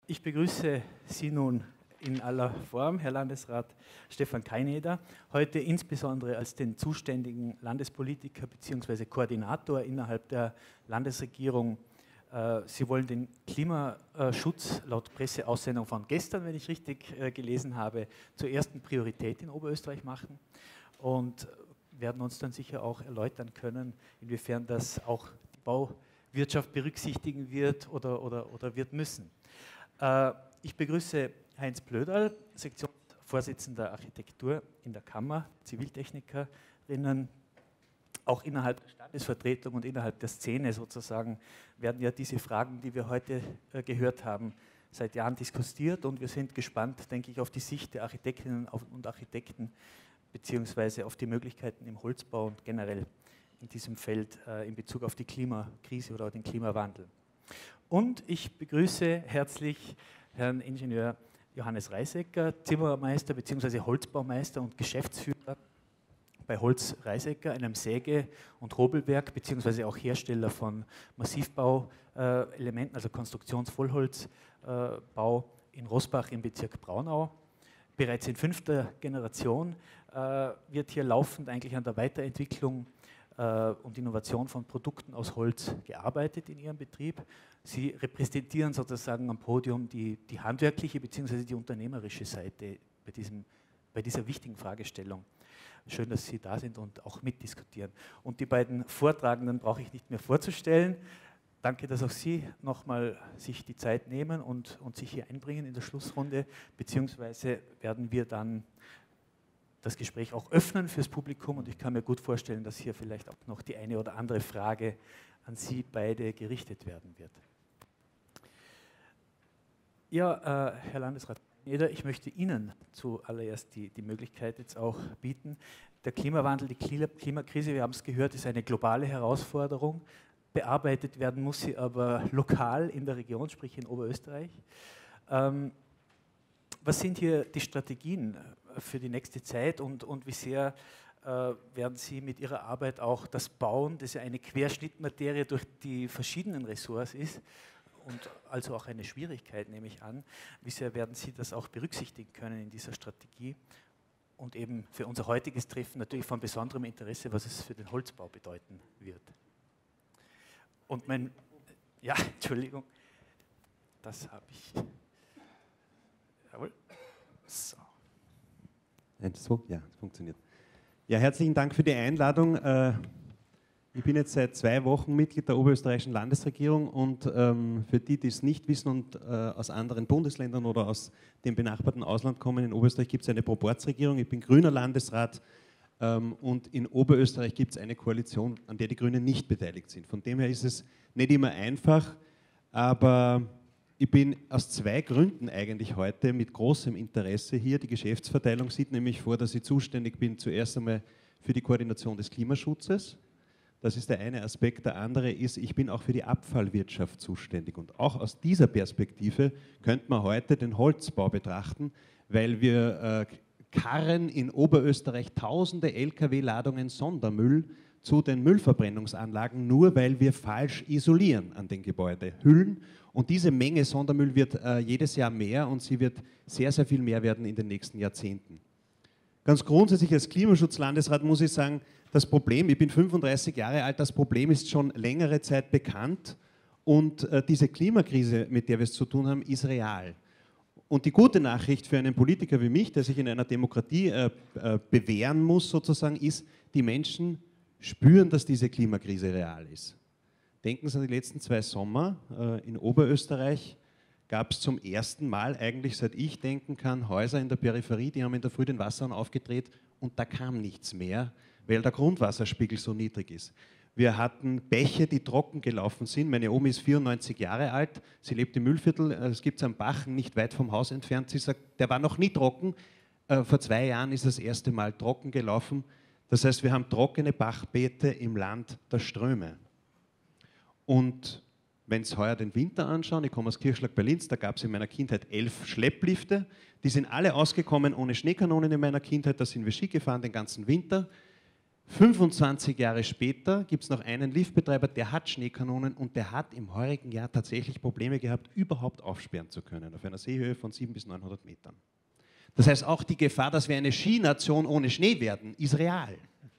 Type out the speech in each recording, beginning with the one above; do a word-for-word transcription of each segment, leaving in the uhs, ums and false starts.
Ich begrüße Sie nun in aller Form, Herr Landesrat Stefan Kaineder, heute insbesondere als den zuständigen Landespolitiker bzw. Koordinator innerhalb der Landesregierung. Sie wollen den Klimaschutz laut Presseaussendung von gestern, wenn ich richtig gelesen habe, zur ersten Priorität in Oberösterreich machen und werden uns dann sicher auch erläutern können, inwiefern das auch die Bauwirtschaft berücksichtigen wird oder, oder, oder wird müssen. Ich begrüße Heinz Blöderl, Sektionsvorsitzender Architektur in der Kammer, Ziviltechnikerinnen. Auch innerhalb der Standesvertretung und innerhalb der Szene sozusagen werden ja diese Fragen, die wir heute äh, gehört haben, seit Jahren diskutiert, und wir sind gespannt, denke ich, auf die Sicht der Architektinnen und Architekten beziehungsweise auf die Möglichkeiten im Holzbau und generell in diesem Feld äh, in Bezug auf die Klimakrise oder den Klimawandel. Und ich begrüße herzlich Herrn Ingenieur Johannes Reisecker, Zimmermeister bzw. Holzbaumeister und Geschäftsführer bei Holz Reisecker, einem Säge- und Hobelwerk bzw. auch Hersteller von Massivbauelementen, also Konstruktionsvollholzbau äh, in Roßbach im Bezirk Braunau. Bereits in fünfter Generation äh, wird hier laufend eigentlich an der Weiterentwicklung äh, und Innovation von Produkten aus Holz gearbeitet in Ihrem Betrieb. Sie repräsentieren sozusagen am Podium die, die handwerkliche bzw. die unternehmerische Seite bei, diesem, bei dieser wichtigen Fragestellung. Schön, dass Sie da sind und auch mitdiskutieren. Und die beiden Vortragenden brauche ich nicht mehr vorzustellen. Danke, dass auch Sie nochmal sich die Zeit nehmen und, und sich hier einbringen in der Schlussrunde, beziehungsweise werden wir dann das Gespräch auch öffnen fürs Publikum, und ich kann mir gut vorstellen, dass hier vielleicht auch noch die eine oder andere Frage an Sie beide gerichtet werden wird. Ja, äh, Herr Landesrat Kaineder, ich möchte Ihnen zuallererst die, die Möglichkeit jetzt auch bieten. Der Klimawandel, die Klimakrise, wir haben es gehört, ist eine globale Herausforderung. Bearbeitet werden muss sie aber lokal in der Region, sprich in Oberösterreich. Ähm, was sind hier die Strategien für die nächste Zeit, und, und wie sehr äh, werden Sie mit Ihrer Arbeit auch das Bauen, das ja eine Querschnittmaterie durch die verschiedenen Ressorts ist, und also auch eine Schwierigkeit, nehme ich an, wie sehr werden Sie das auch berücksichtigen können in dieser Strategie, und eben für unser heutiges Treffen natürlich von besonderem Interesse, was es für den Holzbau bedeuten wird. Und mein, ja, Entschuldigung, das habe ich, jawohl, so. Ja, das funktioniert. Ja, herzlichen Dank für die Einladung. Ich bin jetzt seit zwei Wochen Mitglied der Oberösterreichischen Landesregierung, und ähm, für die, die es nicht wissen und äh, aus anderen Bundesländern oder aus dem benachbarten Ausland kommen, in Oberösterreich gibt es eine Proporzregierung. Ich bin grüner Landesrat, ähm, und in Oberösterreich gibt es eine Koalition, an der die Grünen nicht beteiligt sind. Von dem her ist es nicht immer einfach, aber ich bin aus zwei Gründen eigentlich heute mit großem Interesse hier. Die Geschäftsverteilung sieht nämlich vor, dass ich zuständig bin zuerst einmal für die Koordination des Klimaschutzes. Das ist der eine Aspekt. Der andere ist, ich bin auch für die Abfallwirtschaft zuständig. Und auch aus dieser Perspektive könnte man heute den Holzbau betrachten, weil wir äh, karren in Oberösterreich tausende L K W-Ladungen Sondermüll zu den Müllverbrennungsanlagen, nur weil wir falsch isolieren an den Gebäudehüllen. Und diese Menge Sondermüll wird äh, jedes Jahr mehr, und sie wird sehr, sehr viel mehr werden in den nächsten Jahrzehnten. Ganz grundsätzlich als Klimaschutzlandesrat muss ich sagen, das Problem, ich bin fünfunddreißig Jahre alt, das Problem ist schon längere Zeit bekannt, und äh, diese Klimakrise, mit der wir es zu tun haben, ist real. Und die gute Nachricht für einen Politiker wie mich, der sich in einer Demokratie äh, äh, bewähren muss, sozusagen, ist, die Menschen spüren, dass diese Klimakrise real ist. Denken Sie an die letzten zwei Sommer äh, in Oberösterreich. Gab es zum ersten Mal eigentlich, seit ich denken kann, Häuser in der Peripherie, die haben in der Früh den Wasserhahn aufgedreht, und da kam nichts mehr, weil der Grundwasserspiegel so niedrig ist. Wir hatten Bäche, die trocken gelaufen sind. Meine Omi ist vierundneunzig Jahre alt, sie lebt im Mühlviertel, es gibt einen Bach nicht weit vom Haus entfernt. Sie sagt, der war noch nie trocken, vor zwei Jahren ist das erste Mal trocken gelaufen. Das heißt, wir haben trockene Bachbeete im Land der Ströme. Und wenn Sie heuer den Winter anschauen, ich komme aus Kirchschlag bei Linz, da gab es in meiner Kindheit elf Schlepplifte. Die sind alle ausgekommen ohne Schneekanonen in meiner Kindheit, da sind wir Ski gefahren den ganzen Winter. fünfundzwanzig Jahre später gibt es noch einen Liftbetreiber, der hat Schneekanonen und der hat im heurigen Jahr tatsächlich Probleme gehabt, überhaupt aufsperren zu können, auf einer Seehöhe von siebenhundert bis neunhundert Metern. Das heißt, auch die Gefahr, dass wir eine Skination ohne Schnee werden, ist real.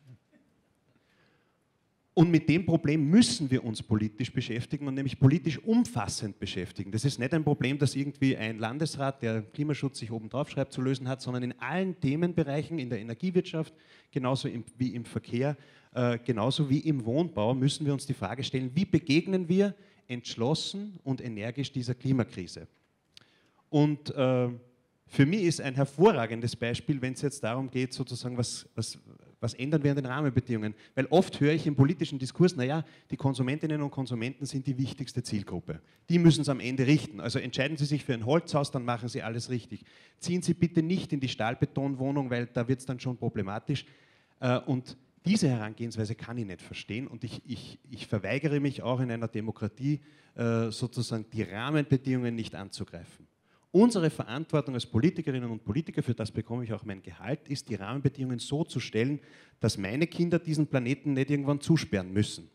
Und mit dem Problem müssen wir uns politisch beschäftigen und nämlich politisch umfassend beschäftigen. Das ist nicht ein Problem, das irgendwie ein Landesrat, der Klimaschutz sich oben drauf schreibt, zu lösen hat, sondern in allen Themenbereichen, in der Energiewirtschaft, genauso im, wie im Verkehr, äh, genauso wie im Wohnbau, müssen wir uns die Frage stellen, wie begegnen wir entschlossen und energisch dieser Klimakrise. Und äh, für mich ist ein hervorragendes Beispiel, wenn es jetzt darum geht, sozusagen, was, was, was ändern wir an den Rahmenbedingungen. Weil oft höre ich im politischen Diskurs, naja, die Konsumentinnen und Konsumenten sind die wichtigste Zielgruppe. Die müssen es am Ende richten. Also entscheiden Sie sich für ein Holzhaus, dann machen Sie alles richtig. Ziehen Sie bitte nicht in die Stahlbetonwohnung, weil da wird es dann schon problematisch. Und diese Herangehensweise kann ich nicht verstehen und ich, ich, ich verweigere mich auch in einer Demokratie, sozusagen die Rahmenbedingungen nicht anzugreifen. Unsere Verantwortung als Politikerinnen und Politiker, für das bekomme ich auch mein Gehalt, ist, die Rahmenbedingungen so zu stellen, dass meine Kinder diesen Planeten nicht irgendwann zusperren müssen.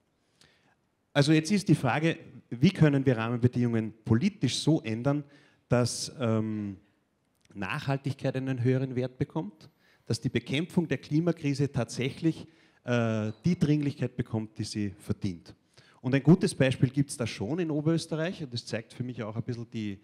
Also jetzt ist die Frage, wie können wir Rahmenbedingungen politisch so ändern, dass ähm, Nachhaltigkeit einen höheren Wert bekommt, dass die Bekämpfung der Klimakrise tatsächlich äh, die Dringlichkeit bekommt, die sie verdient. Und ein gutes Beispiel gibt es da schon in Oberösterreich und das zeigt für mich auch ein bisschen die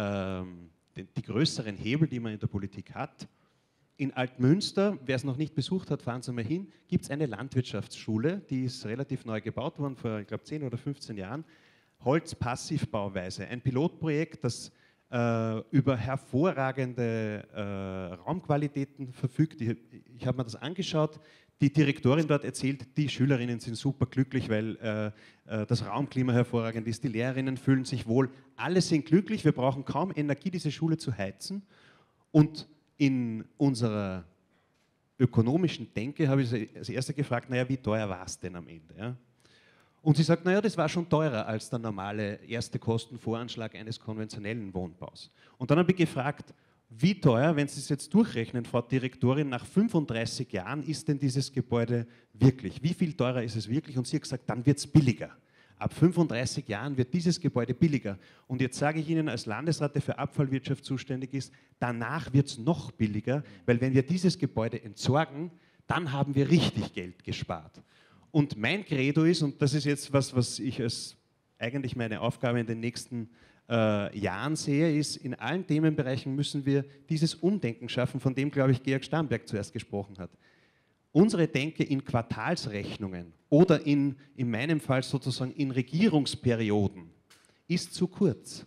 Die, die größeren Hebel, die man in der Politik hat. In Altmünster, wer es noch nicht besucht hat, fahren Sie mal hin, gibt es eine Landwirtschaftsschule, die ist relativ neu gebaut worden, vor, ich glaube, zehn oder fünfzehn Jahren. Holzpassivbauweise, ein Pilotprojekt, das äh, über hervorragende äh, Raumqualitäten verfügt. Ich, ich habe mir das angeschaut. Die Direktorin dort erzählt, die Schülerinnen sind super glücklich, weil äh, äh, das Raumklima hervorragend ist, die Lehrerinnen fühlen sich wohl, alle sind glücklich, wir brauchen kaum Energie, diese Schule zu heizen. Und in unserer ökonomischen Denke habe ich sie als Erste gefragt, naja, wie teuer war es denn am Ende? Ja? Und sie sagt, naja, das war schon teurer als der normale erste Kostenvoranschlag eines konventionellen Wohnbaus. Und dann habe ich gefragt, wie teuer, wenn Sie es jetzt durchrechnen, Frau Direktorin, nach fünfunddreißig Jahren ist denn dieses Gebäude wirklich? Wie viel teurer ist es wirklich? Und sie hat gesagt, dann wird es billiger. Ab fünfunddreißig Jahren wird dieses Gebäude billiger. Und jetzt sage ich Ihnen als Landesrat, der für Abfallwirtschaft zuständig ist, danach wird es noch billiger, weil wenn wir dieses Gebäude entsorgen, dann haben wir richtig Geld gespart. Und mein Credo ist, und das ist jetzt was, was ich als eigentlich meine Aufgabe in den nächsten Äh, Jahren sehe, ist, in allen Themenbereichen müssen wir dieses Umdenken schaffen, von dem, glaube ich, Georg Starnberg zuerst gesprochen hat. Unsere Denke in Quartalsrechnungen oder in, in meinem Fall sozusagen in Regierungsperioden ist zu kurz.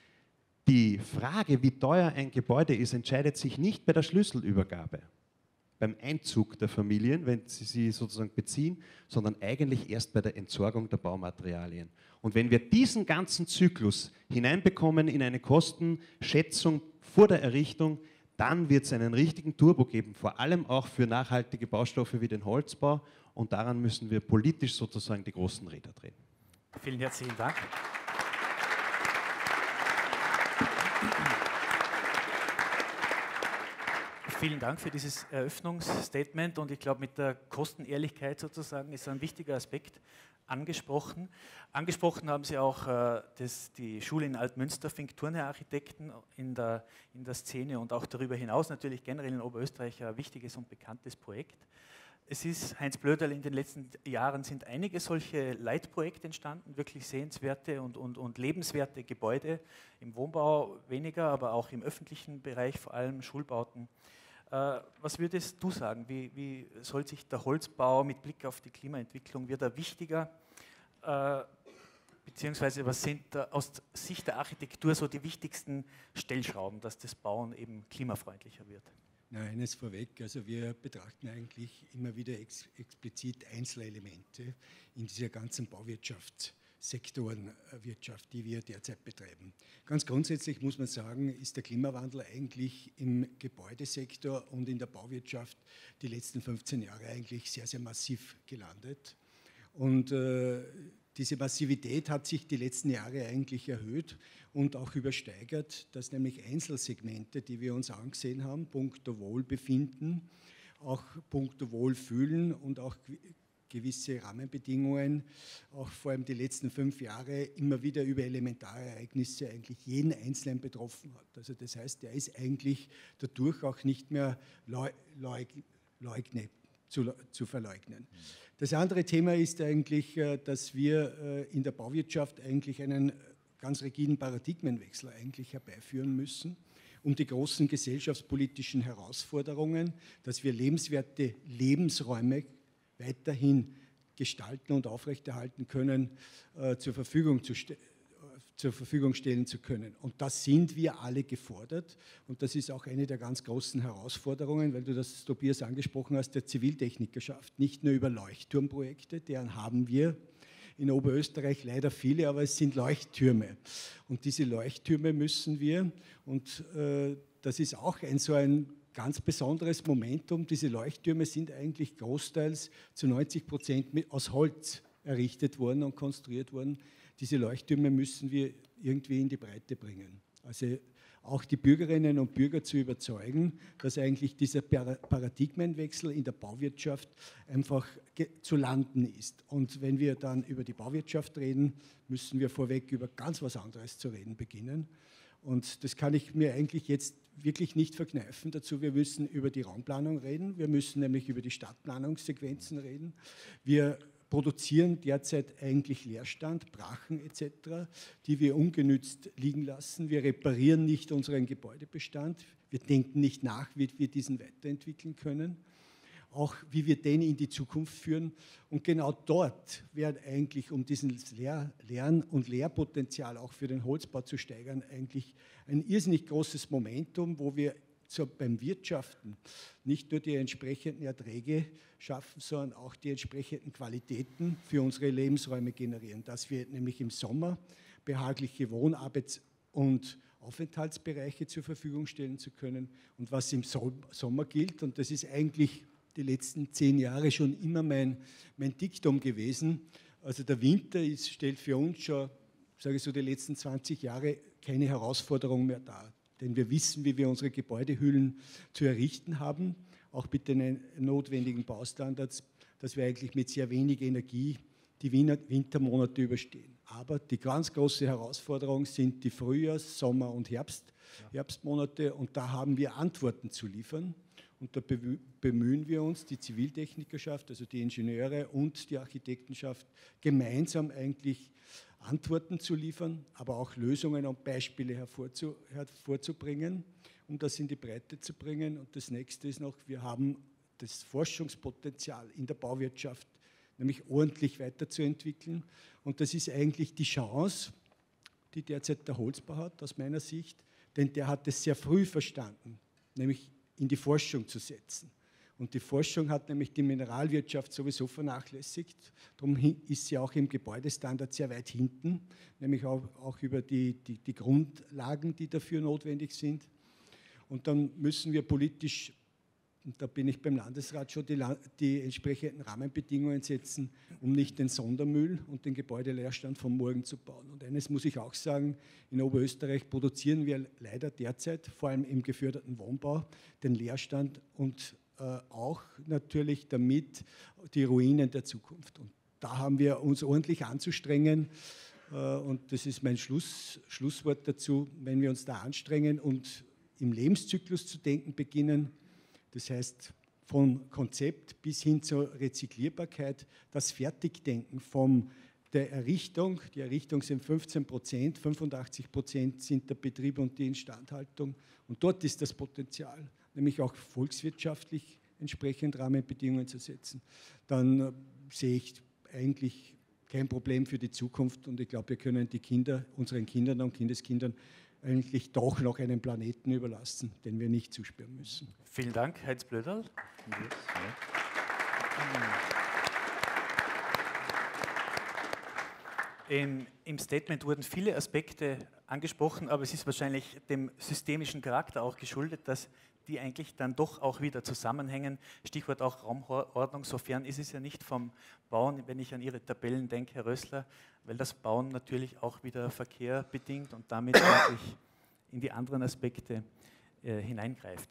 Die Frage, wie teuer ein Gebäude ist, entscheidet sich nicht bei der Schlüsselübergabe, beim Einzug der Familien, wenn sie sie sozusagen beziehen, sondern eigentlich erst bei der Entsorgung der Baumaterialien. Und wenn wir diesen ganzen Zyklus hineinbekommen in eine Kostenschätzung vor der Errichtung, dann wird es einen richtigen Turbo geben, vor allem auch für nachhaltige Baustoffe wie den Holzbau. Und daran müssen wir politisch sozusagen die großen Räder drehen. Vielen herzlichen Dank. Vielen Dank für dieses Eröffnungsstatement und ich glaube, mit der Kostenehrlichkeit sozusagen ist ein wichtiger Aspekt angesprochen. Angesprochen haben Sie auch äh, das, die Schule in Altmünster, Fink-Turner Architekten in der, in der Szene und auch darüber hinaus natürlich generell in Oberösterreich ein wichtiges und bekanntes Projekt. Es ist, Heinz Blöderl, in den letzten Jahren sind einige solche Leitprojekte entstanden, wirklich sehenswerte und, und, und lebenswerte Gebäude, im Wohnbau weniger, aber auch im öffentlichen Bereich, vor allem Schulbauten. Äh, was würdest du sagen, wie, wie soll sich der Holzbau mit Blick auf die Klimaentwicklung, wird er wichtiger, äh, beziehungsweise was sind da aus Sicht der Architektur so die wichtigsten Stellschrauben, dass das Bauen eben klimafreundlicher wird? Na, eines vorweg, also wir betrachten eigentlich immer wieder ex explizit Einzelelemente in dieser ganzen Bauwirtschaftssektorenwirtschaft, die wir derzeit betreiben. Ganz grundsätzlich muss man sagen, ist der Klimawandel eigentlich im Gebäudesektor und in der Bauwirtschaft die letzten fünfzehn Jahre eigentlich sehr, sehr massiv gelandet. Und äh, diese Massivität hat sich die letzten Jahre eigentlich erhöht und auch übersteigert, dass nämlich Einzelsegmente, die wir uns angesehen haben, punkto Wohlbefinden auch punkto Wohlfühlen und auch gewisse Rahmenbedingungen, auch vor allem die letzten fünf Jahre, immer wieder über Elementarereignisse eigentlich jeden Einzelnen betroffen hat. Also das heißt, der ist eigentlich dadurch auch nicht mehr leug, leugne, zu, zu verleugnen. Das andere Thema ist eigentlich, dass wir in der Bauwirtschaft eigentlich einen ganz rigiden Paradigmenwechsel eigentlich herbeiführen müssen, um die großen gesellschaftspolitischen Herausforderungen, dass wir lebenswerte Lebensräume weiterhin gestalten und aufrechterhalten können, äh, zur, Verfügung zu ste- zur Verfügung stellen zu können. Und das sind wir alle gefordert. Und das ist auch eine der ganz großen Herausforderungen, weil du das, Tobias, angesprochen hast, der Ziviltechnikerschaft. Nicht nur über Leuchtturmprojekte, deren haben wir in Oberösterreich leider viele, aber es sind Leuchttürme. Und diese Leuchttürme müssen wir, und äh, das ist auch ein so ein ganz besonderes Momentum. Diese Leuchttürme sind eigentlich großteils zu neunzig Prozent aus Holz errichtet worden und konstruiert worden. Diese Leuchttürme müssen wir irgendwie in die Breite bringen. Also auch die Bürgerinnen und Bürger zu überzeugen, dass eigentlich dieser Paradigmenwechsel in der Bauwirtschaft einfach zu landen ist. Und wenn wir dann über die Bauwirtschaft reden, müssen wir vorweg über ganz was anderes zu reden beginnen. Und das kann ich mir eigentlich jetzt wirklich nicht verkneifen dazu. Wir müssen über die Raumplanung reden, wir müssen nämlich über die Stadtplanungssequenzen reden. Wir produzieren derzeit eigentlich Leerstand, Brachen et cetera, die wir ungenützt liegen lassen. Wir reparieren nicht unseren Gebäudebestand, wir denken nicht nach, wie wir diesen weiterentwickeln können, auch wie wir den in die Zukunft führen. Und genau dort wäre eigentlich, um dieses Lehr- Lern- und Lehrpotenzial auch für den Holzbau zu steigern, eigentlich ein irrsinnig großes Momentum, wo wir so beim Wirtschaften nicht nur die entsprechenden Erträge schaffen, sondern auch die entsprechenden Qualitäten für unsere Lebensräume generieren, dass wir nämlich im Sommer behagliche Wohn-, Arbeits- und Aufenthaltsbereiche zur Verfügung stellen zu können. Und was im Sommer gilt, und das ist eigentlich die letzten zehn Jahre schon immer mein, mein Diktum gewesen, also der Winter ist, stellt für uns schon, sage ich so, die letzten zwanzig Jahre keine Herausforderung mehr dar. Denn wir wissen, wie wir unsere Gebäudehüllen zu errichten haben, auch mit den notwendigen Baustandards, dass wir eigentlich mit sehr wenig Energie die Wintermonate überstehen. Aber die ganz große Herausforderung sind die Frühjahrs-, Sommer- und Herbst, Herbstmonate, und da haben wir Antworten zu liefern. Und da bemühen wir uns, die Ziviltechnikerschaft, also die Ingenieure und die Architektenschaft, gemeinsam eigentlich Antworten zu liefern, aber auch Lösungen und Beispiele hervorzu, hervorzubringen, um das in die Breite zu bringen. Und das nächste ist noch, wir haben das Forschungspotenzial in der Bauwirtschaft nämlich ordentlich weiterzuentwickeln. Und das ist eigentlich die Chance, die derzeit der Holzbau hat, aus meiner Sicht, denn der hat es sehr früh verstanden, nämlich in die Forschung zu setzen. Und die Forschung hat nämlich die Mineralwirtschaft sowieso vernachlässigt. Darum ist sie auch im Gebäudestandard sehr weit hinten, nämlich auch, auch über die, die, die Grundlagen, die dafür notwendig sind. Und dann müssen wir politisch, und da bin ich beim Landesrat schon, die, die entsprechenden Rahmenbedingungen setzen, um nicht den Sondermüll und den Gebäudeleerstand von morgen zu bauen. Und eines muss ich auch sagen, in Oberösterreich produzieren wir leider derzeit, vor allem im geförderten Wohnbau, den Leerstand und äh, auch natürlich damit die Ruinen der Zukunft. Und da haben wir uns ordentlich anzustrengen. Äh, und das ist mein Schluss, Schlusswort dazu, wenn wir uns da anstrengen und im Lebenszyklus zu denken beginnen. Das heißt, vom Konzept bis hin zur Rezyklierbarkeit, das Fertigdenken von der Errichtung. Die Errichtung sind fünfzehn Prozent, fünfundachtzig Prozent sind der Betrieb und die Instandhaltung. Und dort ist das Potenzial, nämlich auch volkswirtschaftlich entsprechend Rahmenbedingungen zu setzen. Dann äh, sehe ich eigentlich kein Problem für die Zukunft und ich glaube, wir können die Kinder, unseren Kindern und Kindeskindern eigentlich doch noch einen Planeten überlassen, den wir nicht zuspüren müssen. Vielen Dank, Heinz Blöderl. In, Im Statement wurden viele Aspekte angesprochen, aber es ist wahrscheinlich dem systemischen Charakter auch geschuldet, dass die eigentlich dann doch auch wieder zusammenhängen. Stichwort auch Raumordnung, sofern ist es ja nicht vom Bauen, wenn ich an Ihre Tabellen denke, Herr Rössler, weil das Bauen natürlich auch wieder Verkehr bedingt und damit wirklich in die anderen Aspekte äh, hineingreift.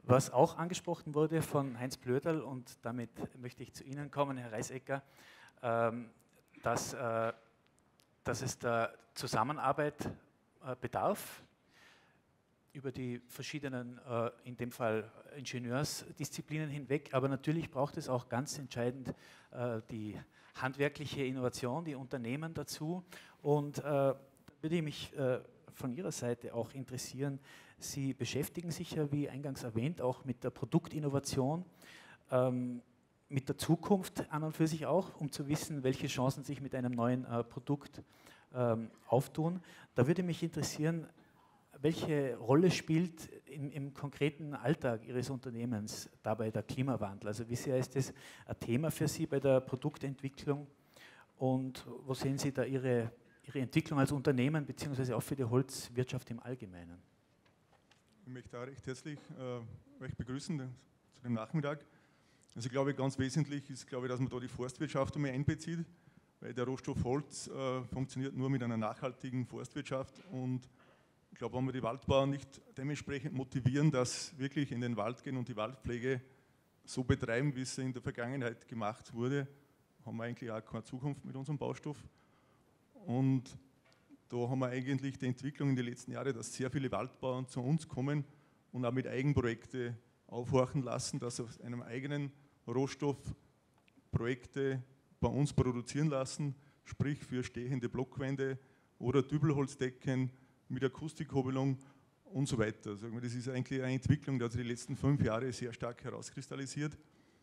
Was auch angesprochen wurde von Heinz Blöderl, und damit möchte ich zu Ihnen kommen, Herr Reisecker, ähm, dass, äh, dass es der Zusammenarbeit äh, bedarf über die verschiedenen, äh, in dem Fall Ingenieursdisziplinen hinweg, aber natürlich braucht es auch ganz entscheidend äh, die handwerkliche Innovation, die Unternehmen dazu. Und äh, da würde ich mich äh, von Ihrer Seite auch interessieren, Sie beschäftigen sich ja, wie eingangs erwähnt, auch mit der Produktinnovation, ähm, mit der Zukunft an und für sich auch, um zu wissen, welche Chancen sich mit einem neuen äh, Produkt ähm, auftun. Da würde mich interessieren, welche Rolle spielt im, im konkreten Alltag Ihres Unternehmens dabei der Klimawandel? Also wie sehr ist das ein Thema für Sie bei der Produktentwicklung und wo sehen Sie da Ihre, Ihre Entwicklung als Unternehmen beziehungsweise auch für die Holzwirtschaft im Allgemeinen? Ich möchte auch recht herzlich äh, euch begrüßen zu dem Nachmittag. Also ich glaube, ganz wesentlich ist, glaube ich, dass man da die Forstwirtschaft einmal einbezieht, weil der Rohstoff Holz äh, funktioniert nur mit einer nachhaltigen Forstwirtschaft, und ich glaube, wenn wir die Waldbauern nicht dementsprechend motivieren, dass wirklich in den Wald gehen und die Waldpflege so betreiben, wie es in der Vergangenheit gemacht wurde, haben wir eigentlich auch keine Zukunft mit unserem Baustoff. Und da haben wir eigentlich die Entwicklung in den letzten Jahren, dass sehr viele Waldbauern zu uns kommen und auch mit Eigenprojekte aufhorchen lassen, dass sie aus einem eigenen Rohstoff Projekte bei uns produzieren lassen, sprich für stehende Blockwände oder Dübelholzdecken mit Akustikhobelung und so weiter. Also das ist eigentlich eine Entwicklung, die hat sich die letzten fünf Jahre sehr stark herauskristallisiert.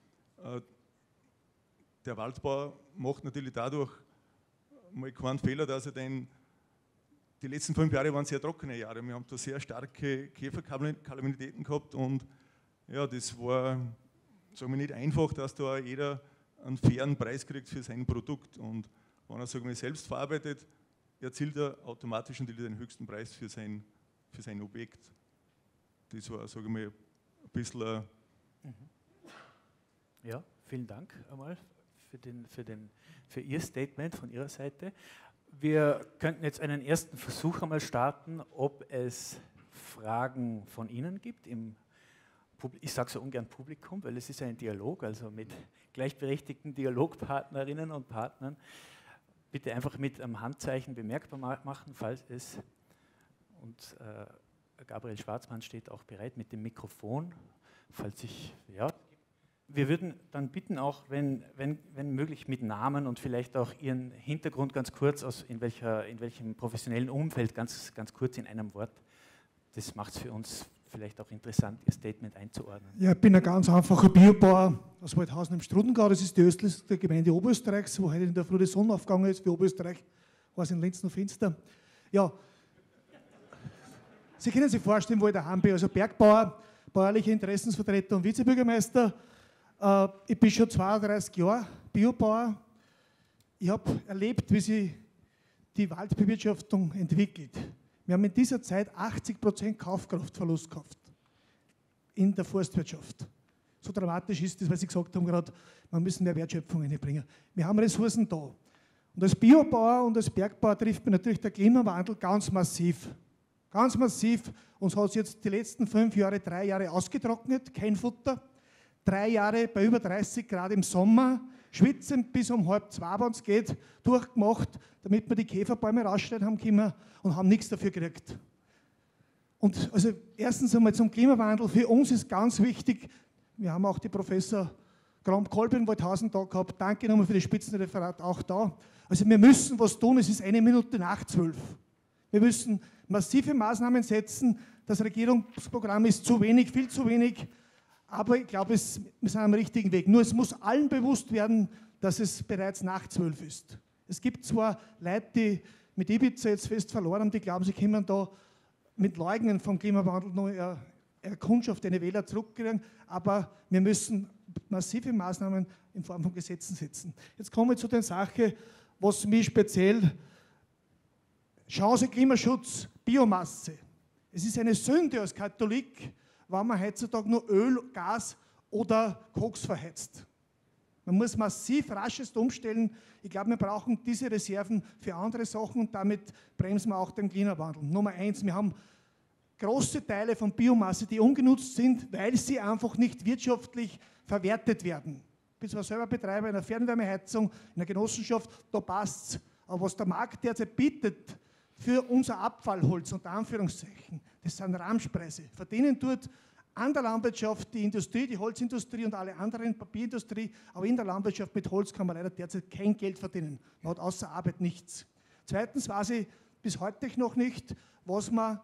Der Waldbauer macht natürlich dadurch mal keinen Fehler, dass er den Die letzten fünf Jahre waren sehr trockene Jahre. Wir haben da sehr starke Käferkalamitäten gehabt, und ja, das war, sagen wir, nicht einfach, dass da jeder einen fairen Preis kriegt für sein Produkt. Und wenn er, sagen wir, selbst verarbeitet, erzielt er automatisch natürlich den höchsten Preis für sein, für sein Objekt. Das war, sagen wir, ein bisschen. Ja, vielen Dank einmal für, den, für, den, für Ihr Statement von Ihrer Seite. Wir könnten jetzt einen ersten Versuch einmal starten, ob es Fragen von Ihnen gibt. Im ich sage so ungern Publikum, weil es ist ein Dialog, also mit gleichberechtigten Dialogpartnerinnen und Partnern. Bitte einfach mit einem Handzeichen bemerkbar machen, falls es, und äh, Gabriel Schwarzmann steht auch bereit mit dem Mikrofon, falls ich, ja. Wir würden dann bitten auch, wenn, wenn, wenn möglich, mit Namen und vielleicht auch Ihren Hintergrund ganz kurz, aus in, welcher, in welchem professionellen Umfeld, ganz, ganz kurz in einem Wort. Das macht es für uns vielleicht auch interessant, Ihr Statement einzuordnen. Ja, ich bin ein ganz einfacher Biobauer aus Waldhausen im Strudengau. Das ist die östlichste Gemeinde Oberösterreichs, wo heute in der Früh die Sonne aufgegangen ist. Für Oberösterreich war es in Linz noch finster. Ja, Sie können sich vorstellen, wo ich daheim bin. Also Bergbauer, bäuerliche Interessensvertreter und Vizebürgermeister. Ich bin schon zweiunddreißig Jahre Biobauer. Ich habe erlebt, wie sich die Waldbewirtschaftung entwickelt. Wir haben in dieser Zeit achtzig Prozent Kaufkraftverlust gehabt in der Forstwirtschaft. So dramatisch ist das, weil Sie gesagt haben gerade, man müssen mehr Wertschöpfung reinbringen. Wir haben Ressourcen da. Und als Biobauer und als Bergbauer trifft mich natürlich der Klimawandel ganz massiv. Ganz massiv. Uns hat es jetzt die letzten fünf Jahre, drei Jahre ausgetrocknet, kein Futter. Drei Jahre bei über dreißig Grad im Sommer, schwitzend bis um halb zwei, wenn es geht, durchgemacht, damit wir die Käferbäume rausschneiden haben können und haben nichts dafür gekriegt. Und also erstens einmal zum Klimawandel, für uns ist ganz wichtig, wir haben auch die Professor Kramp-Kolbe in Waldhausen da gehabt, danke nochmal für das Spitzenreferat auch da. Also wir müssen was tun, es ist eine Minute nach zwölf. Wir müssen massive Maßnahmen setzen, das Regierungsprogramm ist zu wenig, viel zu wenig. Aber ich glaube, wir sind am richtigen Weg. Nur es muss allen bewusst werden, dass es bereits nach zwölf ist. Es gibt zwar Leute, die mit Ibiza jetzt fest verloren haben, die glauben, sie können da mit Leugnen vom Klimawandel noch eine, eine Kundschaft, eine Wähler zurückkriegen, aber wir müssen massive Maßnahmen in Form von Gesetzen setzen. Jetzt kommen wir zu der Sache, was mich speziell Chance, Klimaschutz, Biomasse. Es ist eine Sünde als Katholik, wenn man heutzutage nur Öl, Gas oder Koks verheizt. Man muss massiv raschest umstellen. Ich glaube, wir brauchen diese Reserven für andere Sachen und damit bremsen wir auch den Klimawandel. Nummer eins, wir haben große Teile von Biomasse, die ungenutzt sind, weil sie einfach nicht wirtschaftlich verwertet werden. Ich bin zwar selber Betreiber einer Fernwärmeheizung, in einer Genossenschaft, da passt es. Aber was der Markt derzeit bietet für unser Abfallholz, unter Anführungszeichen, das sind Ramschpreise. Verdienen dort an der Landwirtschaft die Industrie, die Holzindustrie und alle anderen, Papierindustrie, aber in der Landwirtschaft mit Holz kann man leider derzeit kein Geld verdienen. Man hat außer Arbeit nichts. Zweitens weiß ich bis heute noch nicht, was man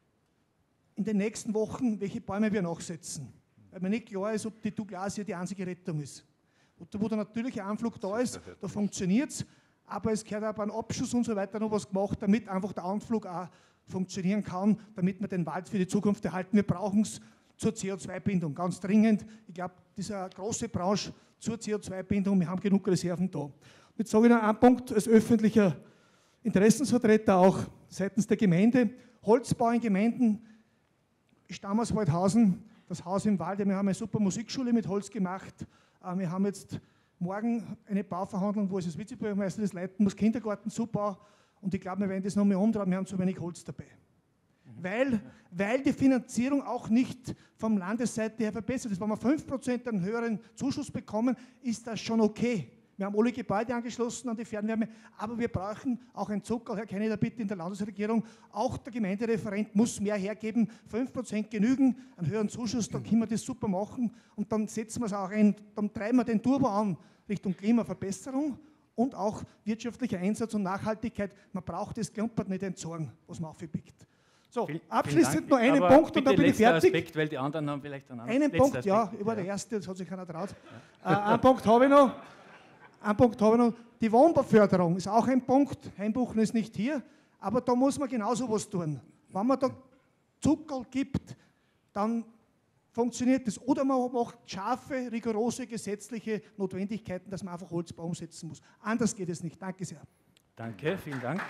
in den nächsten Wochen, welche Bäume wir nachsetzen. Weil mir nicht klar ist, ob die Douglasie die einzige Rettung ist. Und da, wo der natürliche Anflug da ist, da funktioniert es, aber es gehört auch beim Abschuss und so weiter noch was gemacht, damit einfach der Anflug auch funktionieren kann, damit wir den Wald für die Zukunft erhalten. Wir brauchen es zur C O zwei Bindung, ganz dringend. Ich glaube, das ist eine große Branche zur C O zwei Bindung, wir haben genug Reserven da. Jetzt sage ich noch einen Punkt als öffentlicher Interessensvertreter auch seitens der Gemeinde. Holzbau in Gemeinden, ich stamme aus Waldhausen, das Haus im Wald, wir haben eine super Musikschule mit Holz gemacht. Wir haben jetzt morgen eine Bauverhandlung, wo es als Vizebürgermeister das leiten muss, Kindergartenzubau. Und ich glaube, wir werden das noch mal umdrehen, wir haben zu wenig Holz dabei. Mhm. Weil, weil die Finanzierung auch nicht vom Landesseite her verbessert ist. Wenn wir fünf Prozent einen höheren Zuschuss bekommen, ist das schon okay. Wir haben alle Gebäude angeschlossen an die Fernwärme, aber wir brauchen auch einen Zucker, Herr Kennedy, bitte in der Landesregierung, auch der Gemeindereferent muss mehr hergeben, fünf Prozent genügen, einen höheren Zuschuss, dann können wir das super machen und dann setzen wir es auch ein, dann treiben wir den Turbo an Richtung Klimaverbesserung und auch wirtschaftlicher Einsatz und Nachhaltigkeit. Man braucht das Klumpert nicht entsorgen, was man aufbiegt. So, Vielen, abschließend vielen noch einen Aber Punkt und dann bin ich fertig. Aspekt, weil die anderen haben vielleicht einen Einen Punkt, Aspekt. ja, ich war der Erste, das hat sich keiner traut. Ja. Äh, einen Punkt habe ich noch. Ein Punkt habe ich noch. Die Wohnbauförderung ist auch ein Punkt. Heimbuchen ist nicht hier, aber da muss man genauso was tun. Wenn man da Zuckerl gibt, dann funktioniert das. Oder man macht scharfe, rigorose gesetzliche Notwendigkeiten, dass man einfach Holzbau umsetzen muss. Anders geht es nicht. Danke sehr. Danke, vielen Dank.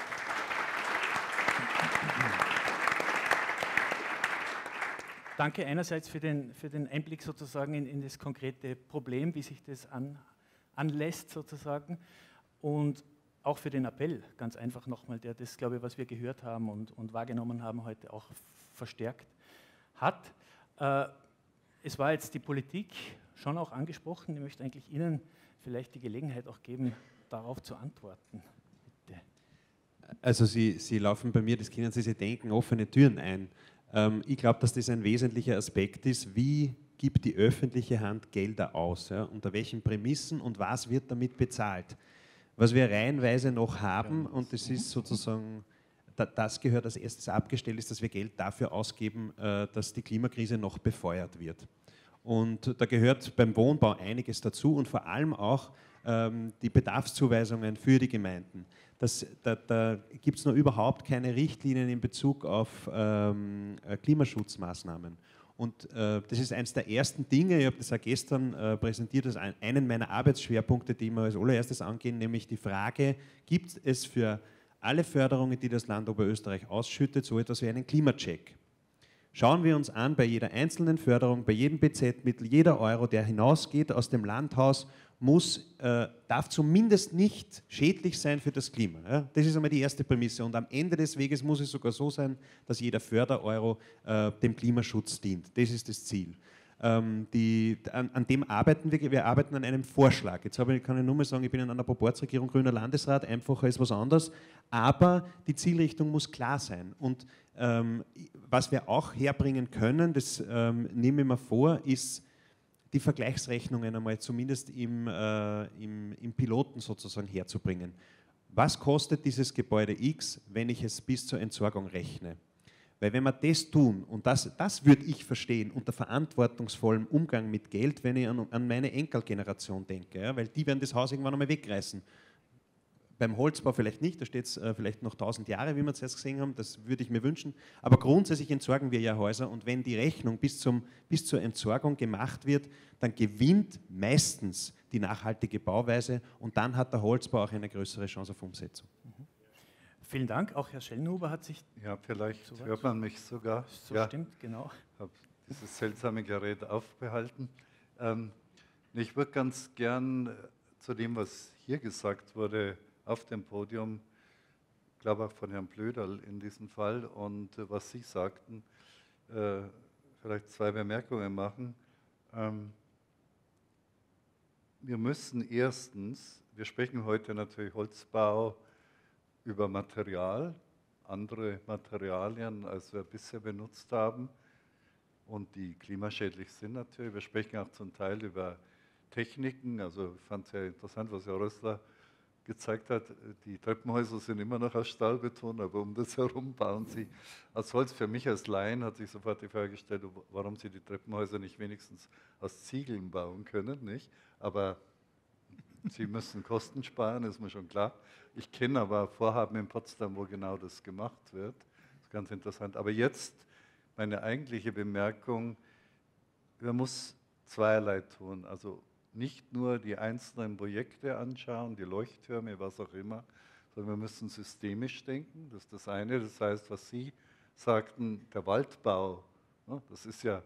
Danke einerseits für den, für den Einblick sozusagen in, in das konkrete Problem, wie sich das an, anlässt sozusagen, und auch für den Appell, ganz einfach nochmal, der das, glaube ich, was wir gehört haben und, und wahrgenommen haben, heute auch verstärkt hat. Äh, es war jetzt die Politik schon auch angesprochen. Ich möchte eigentlich Ihnen vielleicht die Gelegenheit auch geben, darauf zu antworten. Bitte. Also Sie, Sie laufen bei mir, das können Sie sich denken, offene Türen ein. Ähm, ich glaube, dass das ein wesentlicher Aspekt ist, wie gibt die öffentliche Hand Gelder aus, ja, unter welchen Prämissen und was wird damit bezahlt. Was wir reihenweise noch haben, und das ist sozusagen, das gehört als erstes abgestellt, ist, dass wir Geld dafür ausgeben, dass die Klimakrise noch befeuert wird. Und da gehört beim Wohnbau einiges dazu und vor allem auch ähm, die Bedarfszuweisungen für die Gemeinden. Das, da da gibt es noch überhaupt keine Richtlinien in Bezug auf ähm, Klimaschutzmaßnahmen. Und äh, das ist eines der ersten Dinge, ich habe das auch gestern äh, präsentiert, als ein, einen meiner Arbeitsschwerpunkte, die wir als allererstes angehen, nämlich die Frage, gibt es für alle Förderungen, die das Land Oberösterreich ausschüttet, so etwas wie einen Klimacheck? Schauen wir uns an, bei jeder einzelnen Förderung, bei jedem B Z-Mittel, jeder Euro, der hinausgeht aus dem Landhaus, muss, äh, darf zumindest nicht schädlich sein für das Klima. Ja? Das ist einmal die erste Prämisse. Und am Ende des Weges muss es sogar so sein, dass jeder Fördereuro äh, dem Klimaschutz dient. Das ist das Ziel. Ähm, die, an, an dem arbeiten wir. Wir arbeiten an einem Vorschlag. Jetzt habe ich, kann ich nur mal sagen, ich bin in einer Proportsregierung grüner Landesrat, einfacher ist was anderes. Aber die Zielrichtung muss klar sein. Und ähm, was wir auch herbringen können, das ähm, nehme ich mir vor, ist, die Vergleichsrechnungen einmal zumindest im, äh, im, im Piloten sozusagen herzubringen. Was kostet dieses Gebäude X, wenn ich es bis zur Entsorgung rechne? Weil wenn wir das tun, und das, das würde ich verstehen unter verantwortungsvollem Umgang mit Geld, wenn ich an, an meine Enkelgeneration denke, ja, weil die werden das Haus irgendwann einmal wegreißen. Beim Holzbau vielleicht nicht, da steht es äh, vielleicht noch tausend Jahre, wie wir es jetzt gesehen haben, das würde ich mir wünschen. Aber grundsätzlich entsorgen wir ja Häuser und wenn die Rechnung bis, zum, bis zur Entsorgung gemacht wird, dann gewinnt meistens die nachhaltige Bauweise und dann hat der Holzbau auch eine größere Chance auf Umsetzung. Mhm. Vielen Dank, auch Herr Schellnhuber hat sich... Ja, vielleicht so hört man mich sogar. So ja, stimmt, genau. Ich habe dieses seltsame Gerät aufbehalten. Ähm, ich würde ganz gern zu dem, was hier gesagt wurde, auf dem Podium ich glaube auch von Herrn Blöderl in diesem Fall. Und äh, was Sie sagten, äh, vielleicht zwei Bemerkungen machen. Ähm, wir müssen erstens, wir sprechen heute natürlich Holzbau über Material, andere Materialien, als wir bisher benutzt haben und die klimaschädlich sind natürlich. Wir sprechen auch zum Teil über Techniken, also ich fand es sehr interessant, was Herr Rössler gezeigt hat, die Treppenhäuser sind immer noch aus Stahlbeton, aber um das herum bauen sie aus Holz. Für mich als Laien hat sich sofort die Frage gestellt, warum sie die Treppenhäuser nicht wenigstens aus Ziegeln bauen können, nicht? Aber sie müssen Kosten sparen, ist mir schon klar. Ich kenne aber Vorhaben in Potsdam, wo genau das gemacht wird. Das ist ganz interessant. Aber jetzt meine eigentliche Bemerkung, man muss zweierlei tun. Also nicht nur die einzelnen Projekte anschauen, die Leuchttürme, was auch immer, sondern wir müssen systemisch denken. Das ist das eine. Das heißt, was Sie sagten, der Waldbau, das ist ja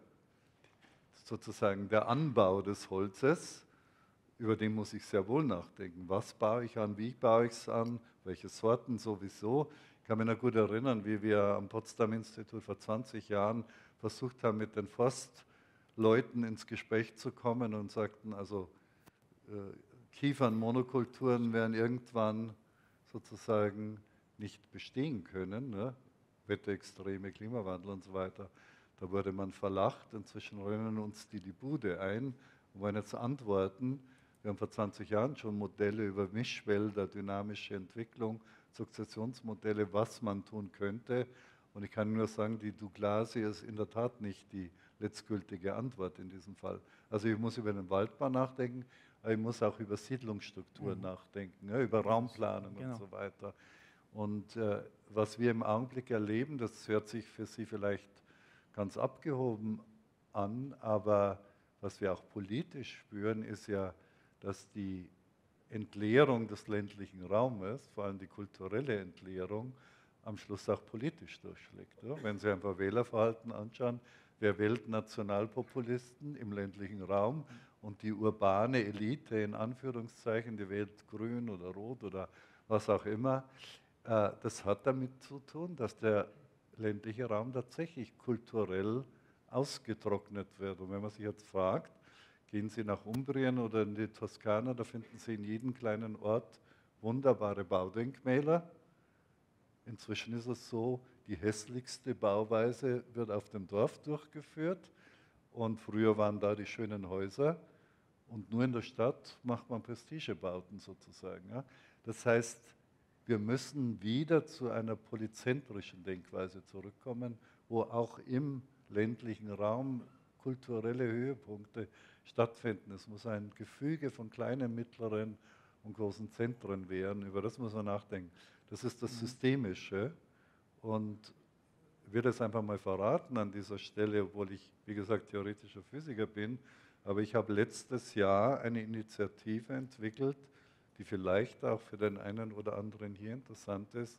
sozusagen der Anbau des Holzes. Über den muss ich sehr wohl nachdenken. Was baue ich an, wie baue ich es an, welche Sorten sowieso. Ich kann mich noch gut erinnern, wie wir am Potsdam-Institut vor zwanzig Jahren versucht haben, mit den Forstleuten ins Gespräch zu kommen und sagten, also äh, Kiefernmonokulturen werden irgendwann sozusagen nicht bestehen können, ne? Wetterextreme, Klimawandel und so weiter. Da wurde man verlacht, inzwischen rennen uns die die Bude ein und wollen jetzt antworten. Wir haben vor zwanzig Jahren schon Modelle über Mischwälder, dynamische Entwicklung, Sukzessionsmodelle, was man tun könnte. Und ich kann nur sagen, die Douglasie ist in der Tat nicht die letztgültige Antwort in diesem Fall. Also ich muss über den Waldbau nachdenken, aber ich muss auch über Siedlungsstrukturen mhm. nachdenken, ja, über Raumplanung genau. und so weiter. Und äh, was wir im Augenblick erleben, das hört sich für Sie vielleicht ganz abgehoben an, aber was wir auch politisch spüren, ist ja, dass die Entleerung des ländlichen Raumes, vor allem die kulturelle Entleerung, am Schluss auch politisch durchschlägt. Ja? Wenn Sie einfach Wählerverhalten anschauen, wer wählt Nationalpopulisten im ländlichen Raum und die urbane Elite, in Anführungszeichen, die wählt grün oder rot oder was auch immer, äh, das hat damit zu tun, dass der ländliche Raum tatsächlich kulturell ausgetrocknet wird. Und wenn man sich jetzt fragt, gehen Sie nach Umbrien oder in die Toskana, da finden Sie in jedem kleinen Ort wunderbare Baudenkmäler. Inzwischen ist es so, die hässlichste Bauweise wird auf dem Dorf durchgeführt und früher waren da die schönen Häuser und nur in der Stadt macht man Prestigebauten sozusagen. Ja. Das heißt, wir müssen wieder zu einer polyzentrischen Denkweise zurückkommen, wo auch im ländlichen Raum kulturelle Höhepunkte stattfinden. Es muss ein Gefüge von kleinen, mittleren und großen Zentren werden. Über das muss man nachdenken. Das ist das Systemische. Und ich will das einfach mal verraten an dieser Stelle, obwohl ich, wie gesagt, theoretischer Physiker bin. Aber ich habe letztes Jahr eine Initiative entwickelt, die vielleicht auch für den einen oder anderen hier interessant ist.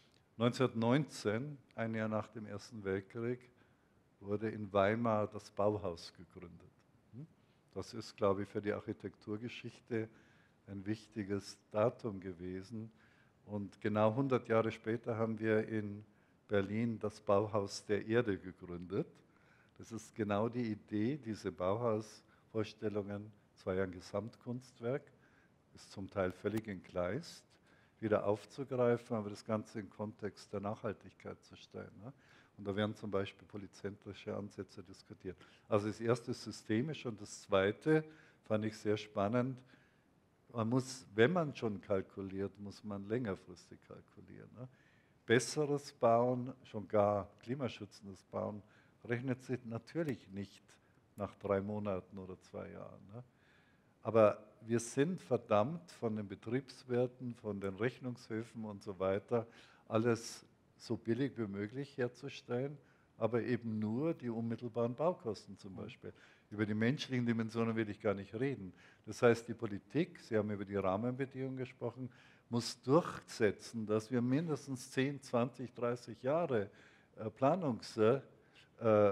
neunzehnhundertneunzehn, ein Jahr nach dem Ersten Weltkrieg, wurde in Weimar das Bauhaus gegründet. Das ist, glaube ich, für die Architekturgeschichte ein wichtiges Datum gewesen. Und genau hundert Jahre später haben wir in Berlin das Bauhaus der Erde gegründet. Das ist genau die Idee, diese Bauhausvorstellungen, zwar ja ein Gesamtkunstwerk, ist zum Teil völlig entgleist, wieder aufzugreifen, aber das Ganze im Kontext der Nachhaltigkeit zu stellen. Ne? Und da werden zum Beispiel polyzentrische Ansätze diskutiert. Also das erste ist systemisch und das zweite fand ich sehr spannend. Man muss, wenn man schon kalkuliert, muss man längerfristig kalkulieren. Ne? Besseres Bauen, schon gar klimaschützendes Bauen, rechnet sich natürlich nicht nach drei Monaten oder zwei Jahren. Ne? Aber wir sind verdammt von den Betriebswirten, von den Rechnungshöfen und so weiter, alles so billig wie möglich herzustellen, aber eben nur die unmittelbaren Baukosten zum Beispiel. Über die menschlichen Dimensionen will ich gar nicht reden. Das heißt, die Politik, Sie haben über die Rahmenbedingungen gesprochen, muss durchsetzen, dass wir mindestens zehn, zwanzig, dreißig Jahre äh,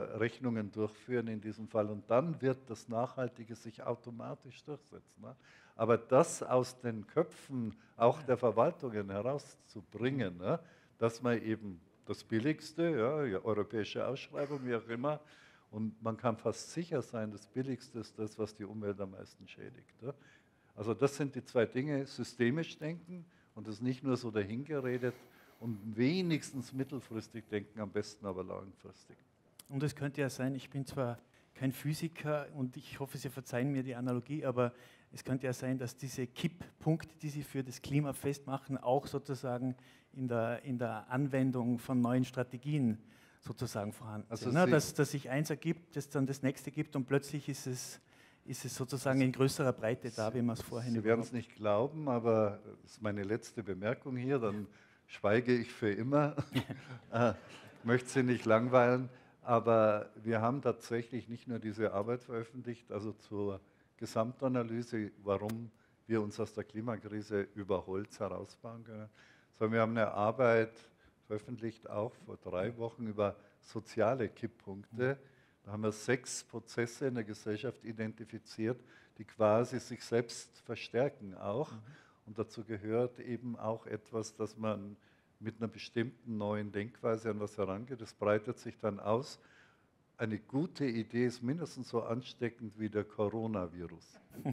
Planungsrechnungen äh, durchführen in diesem Fall. Und dann wird das Nachhaltige sich automatisch durchsetzen. Ne? Aber das aus den Köpfen auch der Verwaltungen herauszubringen, ne? Dass man eben das Billigste, ja, ja, europäische Ausschreibung, wie auch immer, und man kann fast sicher sein, das Billigste ist das, was die Umwelt am meisten schädigt. Ne? Also das sind die zwei Dinge, systemisch denken und das nicht nur so dahingeredet und wenigstens mittelfristig denken, am besten aber langfristig. Und es könnte ja sein, ich bin zwar kein Physiker und ich hoffe, Sie verzeihen mir die Analogie, aber es könnte ja sein, dass diese Kipppunkte, die Sie für das Klima festmachen, auch sozusagen in der, in der Anwendung von neuen Strategien sozusagen vorhanden Also sind. Ne? Dass, dass sich eins ergibt, das dann das nächste gibt und plötzlich ist es, ist es sozusagen in größerer Breite da, wie man es vorhin Sie werden es nicht glauben, aber das ist meine letzte Bemerkung hier, dann schweige ich für immer. Ich möchte Sie nicht langweilen, aber wir haben tatsächlich nicht nur diese Arbeit veröffentlicht, also zur Gesamtanalyse, warum wir uns aus der Klimakrise über Holz herausbauen können, sondern wir haben eine Arbeit veröffentlicht, auch vor drei Wochen, über soziale Kipppunkte. Da haben wir sechs Prozesse in der Gesellschaft identifiziert, die quasi sich selbst verstärken auch. Und dazu gehört eben auch etwas, dass man mit einer bestimmten neuen Denkweise an was herangeht. Das breitet sich dann aus. Eine gute Idee ist mindestens so ansteckend wie der Coronavirus. Ja.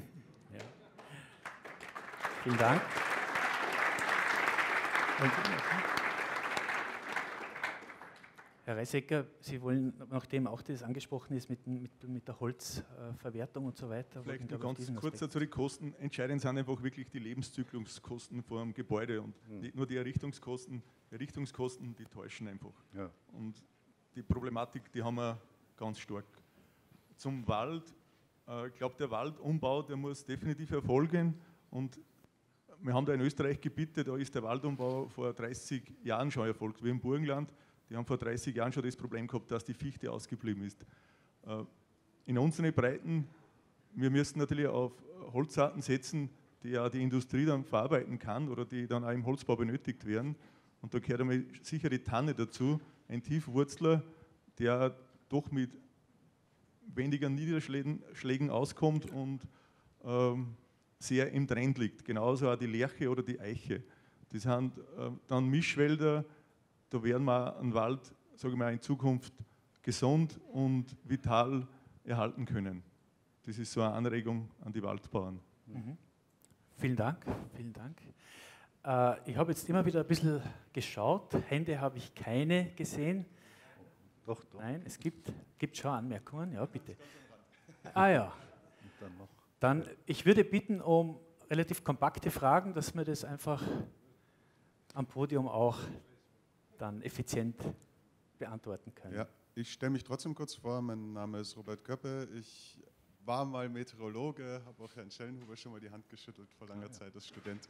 Vielen Dank. Und, Herr Reisegger, Sie wollen, nachdem auch das angesprochen ist mit, mit, mit der Holzverwertung und so weiter. Vielleicht nur ganz kurz dazu, die Kosten. Entscheidend sind einfach wirklich die Lebenszykluskosten vor dem Gebäude und nicht nur die Errichtungskosten. Die Errichtungskosten, die täuschen einfach. Ja. Und die Problematik, die haben wir ganz stark. Zum Wald, äh, ich glaube, der Waldumbau, der muss definitiv erfolgen und wir haben da in Österreich Gebiete, da ist der Waldumbau vor dreißig Jahren schon erfolgt, wie im Burgenland. Die haben vor dreißig Jahren schon das Problem gehabt, dass die Fichte ausgeblieben ist. In unseren Breiten, wir müssen natürlich auf Holzarten setzen, die ja die Industrie dann verarbeiten kann oder die dann auch im Holzbau benötigt werden. Und da gehört einmal sicher die Tanne dazu, ein Tiefwurzler, der doch mit weniger Niederschlägen Schlägen auskommt und ähm, sehr im Trend liegt. Genauso auch die Lärche oder die Eiche. Das sind äh, dann Mischwälder. Da werden wir einen Wald, sage ich mal, in Zukunft gesund und vital erhalten können. Das ist so eine Anregung an die Waldbauern. Mhm. Vielen Dank, vielen Dank. Äh, ich habe jetzt immer wieder ein bisschen geschaut. Hände habe ich keine gesehen. Doch, doch. Nein, es gibt, gibt schon Anmerkungen. Ja, bitte. Ah ja. Und dann noch. Dann, ich würde bitten um relativ kompakte Fragen, dass wir das einfach am Podium auch dann effizient beantworten können. Ja, ich stelle mich trotzdem kurz vor. Mein Name ist Robert Köppe. Ich war mal Meteorologe, habe auch Herrn Schellenhuber schon mal die Hand geschüttelt vor langer Zeit als Student.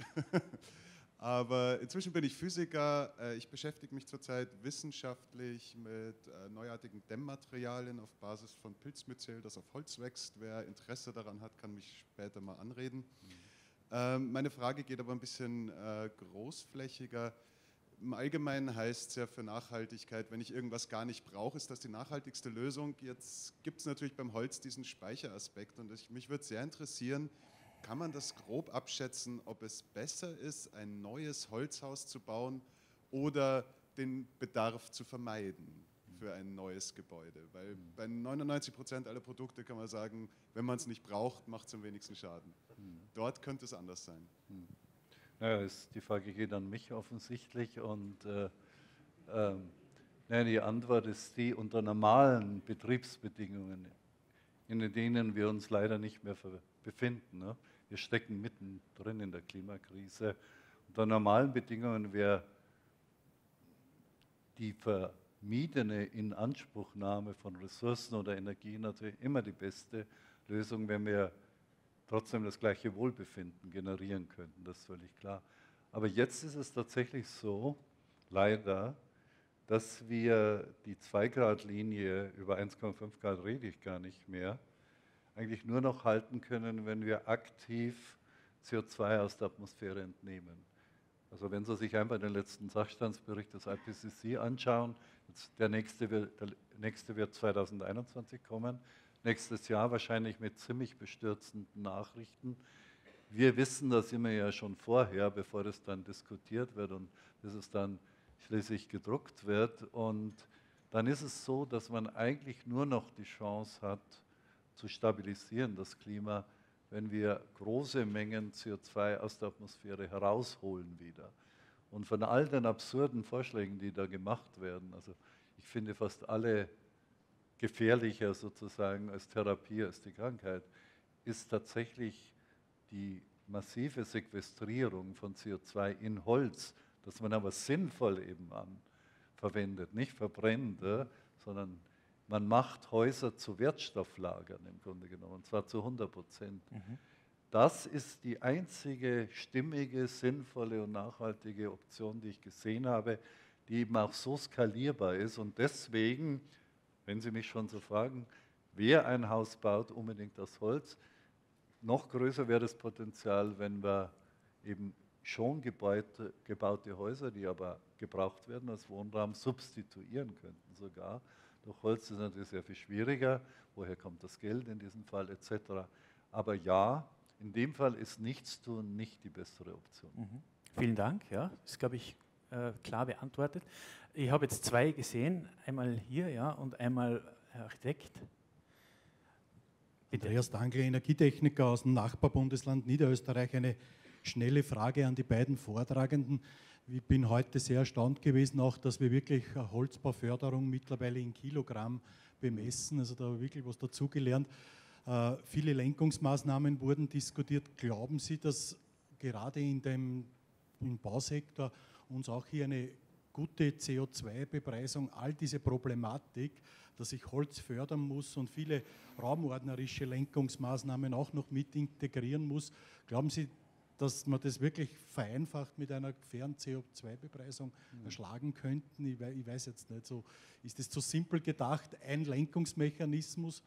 Aber inzwischen bin ich Physiker. Ich beschäftige mich zurzeit wissenschaftlich mit neuartigen Dämmmaterialien auf Basis von Pilzmyzel, das auf Holz wächst. Wer Interesse daran hat, kann mich später mal anreden. Mhm. Meine Frage geht aber ein bisschen großflächiger. Im Allgemeinen heißt es ja für Nachhaltigkeit, wenn ich irgendwas gar nicht brauche, ist das die nachhaltigste Lösung. Jetzt gibt es natürlich beim Holz diesen Speicheraspekt und ich, mich würde sehr interessieren, kann man das grob abschätzen, ob es besser ist, ein neues Holzhaus zu bauen oder den Bedarf zu vermeiden für ein neues Gebäude? Weil bei neunundneunzig Prozent aller Produkte kann man sagen, wenn man es nicht braucht, macht es am wenigsten Schaden. Dort könnte es anders sein. Naja, ist, die Frage geht an mich offensichtlich und äh, äh, naja, die Antwort ist die, unter normalen Betriebsbedingungen, in denen wir uns leider nicht mehr befinden. Ne? Wir stecken mittendrin in der Klimakrise. Unter normalen Bedingungen wäre die vermiedene Inanspruchnahme von Ressourcen oder Energie natürlich immer die beste Lösung, wenn wir trotzdem das gleiche Wohlbefinden generieren könnten, das ist völlig klar. Aber jetzt ist es tatsächlich so, leider, dass wir die zwei Grad Linie, über eins Komma fünf Grad rede ich gar nicht mehr, eigentlich nur noch halten können, wenn wir aktiv C O zwei aus der Atmosphäre entnehmen. Also wenn Sie sich einfach den letzten Sachstandsbericht des I P C C anschauen, jetzt der, nächste wird, der nächste wird zweitausendeinundzwanzig kommen, nächstes Jahr wahrscheinlich mit ziemlich bestürzenden Nachrichten. Wir wissen das immer ja schon vorher, bevor es dann diskutiert wird und bis es dann schließlich gedruckt wird. Und dann ist es so, dass man eigentlich nur noch die Chance hat, zu stabilisieren, das Klima, wenn wir große Mengen C O zwei aus der Atmosphäre herausholen wieder. Und von all den absurden Vorschlägen, die da gemacht werden, also ich finde fast alle gefährlicher sozusagen als Therapie, als die Krankheit, ist tatsächlich die massive Sequestrierung von C O zwei in Holz, das man aber sinnvoll eben an, verwendet, nicht verbrennt, äh, sondern man macht Häuser zu Wertstofflagern im Grunde genommen, und zwar zu hundert Prozent. Mhm. Das ist die einzige stimmige, sinnvolle und nachhaltige Option, die ich gesehen habe, die eben auch so skalierbar ist. Und deswegen, wenn Sie mich schon so fragen, wer ein Haus baut, unbedingt aus Holz. Noch größer wäre das Potenzial, wenn wir eben schon gebaute, gebaute Häuser, die aber gebraucht werden als Wohnraum, substituieren könnten sogar. Durch Holz ist es natürlich sehr viel schwieriger. Woher kommt das Geld in diesem Fall et cetera. Aber ja, in dem Fall ist Nichtstun nicht die bessere Option. Mhm. Vielen Dank, ja, das ist, glaube ich, äh, klar beantwortet. Ich habe jetzt zwei gesehen, einmal hier, ja, und einmal Herr Architekt. Bitte. Andreas Dangl, Energietechniker aus dem Nachbarbundesland Niederösterreich. Eine schnelle Frage an die beiden Vortragenden. Ich bin heute sehr erstaunt gewesen, auch, dass wir wirklich Holzbauförderung mittlerweile in Kilogramm bemessen. Also da wirklich was dazugelernt. Äh, viele Lenkungsmaßnahmen wurden diskutiert. Glauben Sie, dass gerade in dem im Bausektor uns auch hier eine gute C O zwei Bepreisung, all diese Problematik, dass ich Holz fördern muss und viele raumordnerische Lenkungsmaßnahmen auch noch mit integrieren muss, glauben Sie, dass man das wirklich vereinfacht mit einer fairen C O zwei Bepreisung mhm. erschlagen könnten? Ich weiß, ich weiß jetzt nicht so. Ist das zu simpel gedacht, ein Lenkungsmechanismus?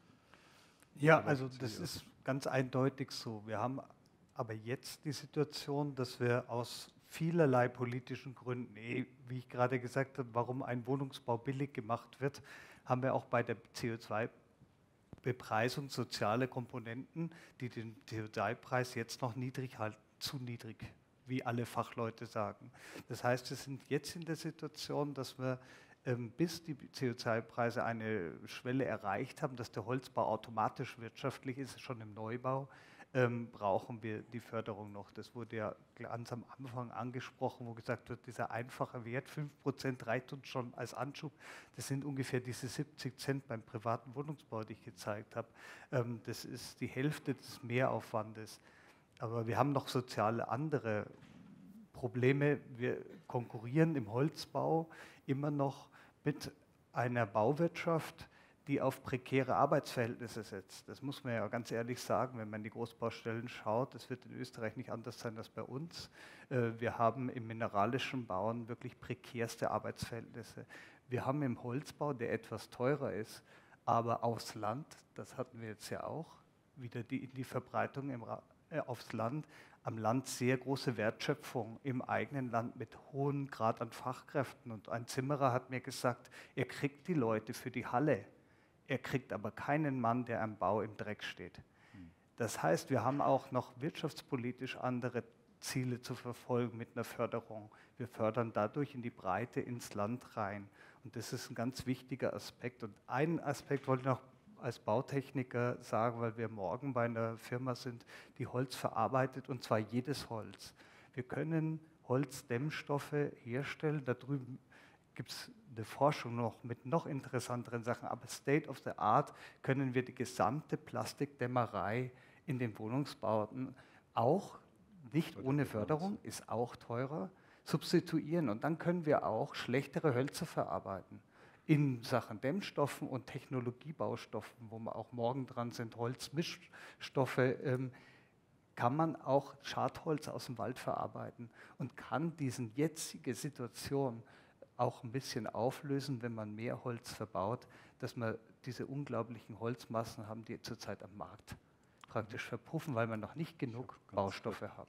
Ja, also das ist ganz eindeutig so. Wir haben aber jetzt die Situation, dass wir aus vielerlei politischen Gründen, wie ich gerade gesagt habe, warum ein Wohnungsbau billig gemacht wird, haben wir auch bei der C O zwei Bepreisung soziale Komponenten, die den C O zwei Preis jetzt noch niedrig halten, zu niedrig, wie alle Fachleute sagen. Das heißt, wir sind jetzt in der Situation, dass wir ähm, bis die C O zwei Preise eine Schwelle erreicht haben, dass der Holzbau automatisch wirtschaftlich ist, schon im Neubau, ähm, brauchen wir die Förderung noch. Das wurde ja ganz am Anfang angesprochen, wo gesagt wird, dieser einfache Wert, fünf Prozent reicht uns schon als Anschub. Das sind ungefähr diese siebzig Cent beim privaten Wohnungsbau, die ich gezeigt habe. Ähm, das ist die Hälfte des Mehraufwandes. Aber wir haben noch soziale andere Probleme. Wir konkurrieren im Holzbau immer noch mit einer Bauwirtschaft, die auf prekäre Arbeitsverhältnisse setzt. Das muss man ja ganz ehrlich sagen, wenn man die Großbaustellen schaut. Das wird in Österreich nicht anders sein als bei uns. Wir haben im mineralischen Bauen wirklich prekärste Arbeitsverhältnisse. Wir haben im Holzbau, der etwas teurer ist, aber aufs Land, das hatten wir jetzt ja auch, wieder die, die Verbreitung im Ra aufs Land, am Land sehr große Wertschöpfung, im eigenen Land mit hohem Grad an Fachkräften. Und ein Zimmerer hat mir gesagt, er kriegt die Leute für die Halle, er kriegt aber keinen Mann, der am Bau im Dreck steht. Das heißt, wir haben auch noch wirtschaftspolitisch andere Ziele zu verfolgen mit einer Förderung. Wir fördern dadurch in die Breite ins Land rein. Und das ist ein ganz wichtiger Aspekt. Und einen Aspekt wollte ich noch als Bautechniker sagen, weil wir morgen bei einer Firma sind, die Holz verarbeitet, und zwar jedes Holz. Wir können Holzdämmstoffe herstellen. Da drüben gibt es eine Forschung noch mit noch interessanteren Sachen, aber State of the Art können wir die gesamte Plastikdämmerei in den Wohnungsbauten auch, nicht ohne Förderung, ist auch teurer, substituieren. Und dann können wir auch schlechtere Hölzer verarbeiten. In Sachen Dämmstoffen und Technologiebaustoffen, wo wir auch morgen dran sind, Holzmischstoffe, ähm, kann man auch Schadholz aus dem Wald verarbeiten und kann diese jetzige Situation auch ein bisschen auflösen, wenn man mehr Holz verbaut, dass wir diese unglaublichen Holzmassen haben, die zurzeit am Markt praktisch verpuffen, weil wir noch nicht genug Baustoffe haben.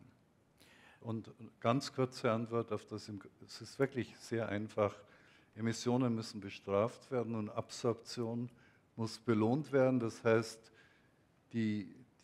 Und ganz kurze Antwort auf das, es ist wirklich sehr einfach. Emissionen müssen bestraft werden und Absorption muss belohnt werden. Das heißt, die,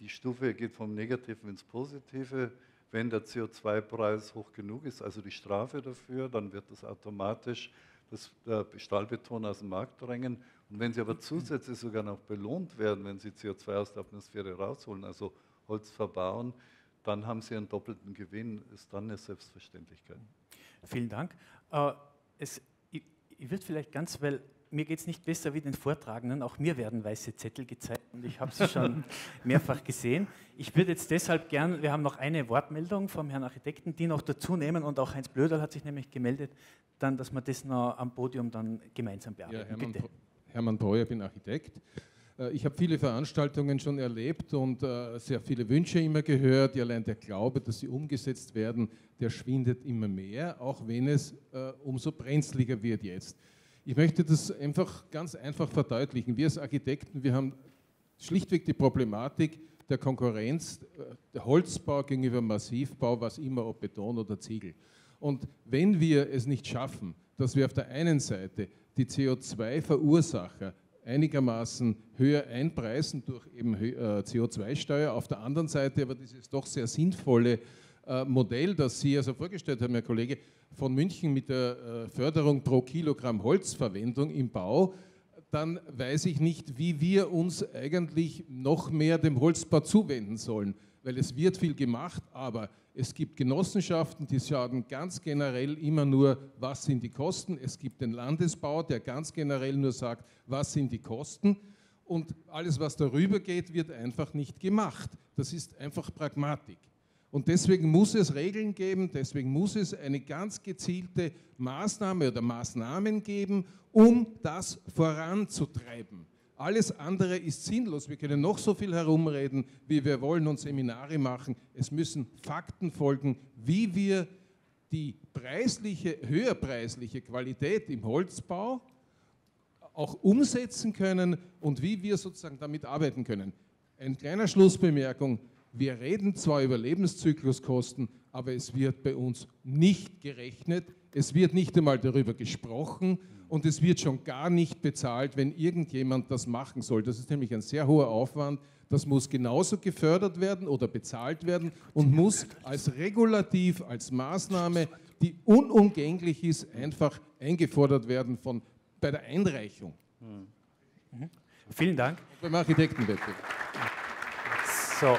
die Stufe geht vom Negativen ins Positive. Wenn der C O zwei Preis hoch genug ist, also die Strafe dafür, dann wird das automatisch das äh, Stahlbeton aus dem Markt drängen. Und wenn Sie aber zusätzlich sogar noch belohnt werden, wenn Sie C O zwei aus der Atmosphäre rausholen, also Holz verbauen, dann haben Sie einen doppelten Gewinn. Ist dann eine Selbstverständlichkeit. Vielen Dank. Äh, es, ich ich würde vielleicht ganz, weil mir geht es nicht besser wie den Vortragenden, auch mir werden weiße Zettel gezeigt und ich habe sie schon mehrfach gesehen. Ich würde jetzt deshalb gern, wir haben noch eine Wortmeldung vom Herrn Architekten, die noch dazu nehmen und auch Heinz Blöderl hat sich nämlich gemeldet, dann, dass wir das noch am Podium dann gemeinsam bearbeiten. Ja, Hermann, Bitte. Hermann Breuer, ich bin Architekt. Ich habe viele Veranstaltungen schon erlebt und äh, sehr viele Wünsche immer gehört. Ja, allein der Glaube, dass sie umgesetzt werden, der schwindet immer mehr, auch wenn es äh, umso brenzliger wird jetzt. Ich möchte das einfach ganz einfach verdeutlichen. Wir als Architekten, wir haben schlichtweg die Problematik der Konkurrenz, äh, der Holzbau gegenüber Massivbau, was immer, ob Beton oder Ziegel. Und wenn wir es nicht schaffen, dass wir auf der einen Seite die C O zwei Verursacher einigermaßen höher einpreisen durch eben C O zwei Steuer. Auf der anderen Seite aber dieses doch sehr sinnvolle äh, Modell, das Sie also vorgestellt haben, Herr Kollege, von München mit der äh, Förderung pro Kilogramm Holzverwendung im Bau, dann weiß ich nicht, wie wir uns eigentlich noch mehr dem Holzbau zuwenden sollen, weil es wird viel gemacht, aber es gibt Genossenschaften, die sagen ganz generell immer nur, was sind die Kosten. Es gibt den Landesbau, der ganz generell nur sagt, was sind die Kosten. Und alles, was darüber geht, wird einfach nicht gemacht. Das ist einfach Pragmatik. Und deswegen muss es Regeln geben, deswegen muss es eine ganz gezielte Maßnahme oder Maßnahmen geben, um das voranzutreiben. Alles andere ist sinnlos. Wir können noch so viel herumreden, wie wir wollen und Seminare machen. Es müssen Fakten folgen, wie wir die preisliche, höherpreisliche Qualität im Holzbau auch umsetzen können und wie wir sozusagen damit arbeiten können. Eine kleine Schlussbemerkung. Wir reden zwar über Lebenszykluskosten, aber es wird bei uns nicht gerechnet. Es wird nicht einmal darüber gesprochen. Und es wird schon gar nicht bezahlt, wenn irgendjemand das machen soll. Das ist nämlich ein sehr hoher Aufwand. Das muss genauso gefördert werden oder bezahlt werden und muss als Regulativ, als Maßnahme, die unumgänglich ist, einfach eingefordert werden von, bei der Einreichung. Mhm. Vielen Dank. Und beim Architektenwettbewerb. So.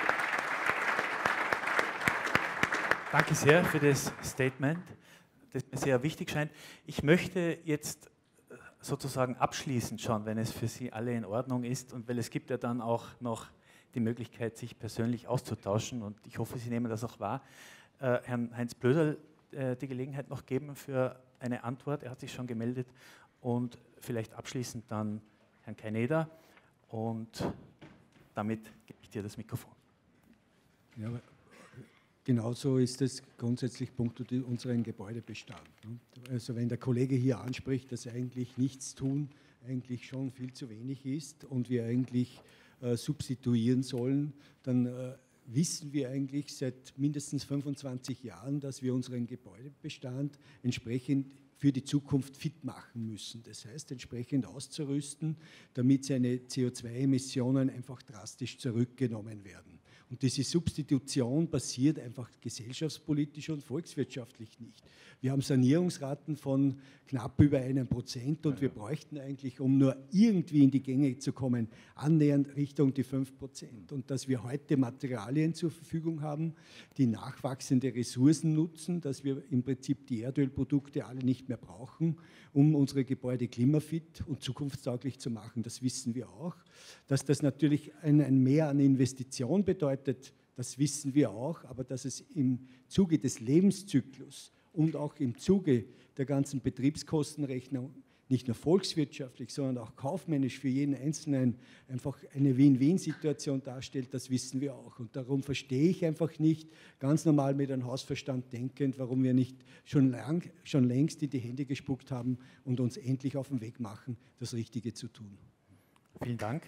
Danke sehr für das Statement, das mir sehr wichtig scheint. Ich möchte jetzt sozusagen abschließend schon, wenn es für Sie alle in Ordnung ist und weil es gibt ja dann auch noch die Möglichkeit, sich persönlich auszutauschen und ich hoffe, Sie nehmen das auch wahr, äh, Herrn Heinz Blöderl äh, die Gelegenheit noch geben für eine Antwort. Er hat sich schon gemeldet und vielleicht abschließend dann Herrn Kaineder und damit gebe ich dir das Mikrofon. Ja, aber genauso ist es grundsätzlich punkto unseren Gebäudebestand. Also wenn der Kollege hier anspricht, dass eigentlich nichts tun eigentlich schon viel zu wenig ist und wir eigentlich äh, substituieren sollen, dann äh, wissen wir eigentlich seit mindestens fünfundzwanzig Jahren, dass wir unseren Gebäudebestand entsprechend für die Zukunft fit machen müssen. Das heißt, entsprechend auszurüsten, damit seine C O zwei Emissionen einfach drastisch zurückgenommen werden. Und diese Substitution passiert einfach gesellschaftspolitisch und volkswirtschaftlich nicht. Wir haben Sanierungsraten von knapp über einem Prozent und wir bräuchten eigentlich, um nur irgendwie in die Gänge zu kommen, annähernd Richtung die fünf Prozent. Und dass wir heute Materialien zur Verfügung haben, die nachwachsende Ressourcen nutzen, dass wir im Prinzip die Erdölprodukte alle nicht mehr brauchen, um unsere Gebäude klimafit und zukunftstauglich zu machen. Das wissen wir auch. Dass das natürlich ein, ein Mehr an Investition bedeutet, das wissen wir auch, aber dass es im Zuge des Lebenszyklus und auch im Zuge der ganzen Betriebskostenrechnung nicht nur volkswirtschaftlich, sondern auch kaufmännisch für jeden Einzelnen einfach eine Win-Win-Situation darstellt, das wissen wir auch. Und darum verstehe ich einfach nicht, ganz normal mit einem Hausverstand denkend, warum wir nicht schon, lang, schon längst in die Hände gespuckt haben und uns endlich auf den Weg machen, das Richtige zu tun. Vielen Dank.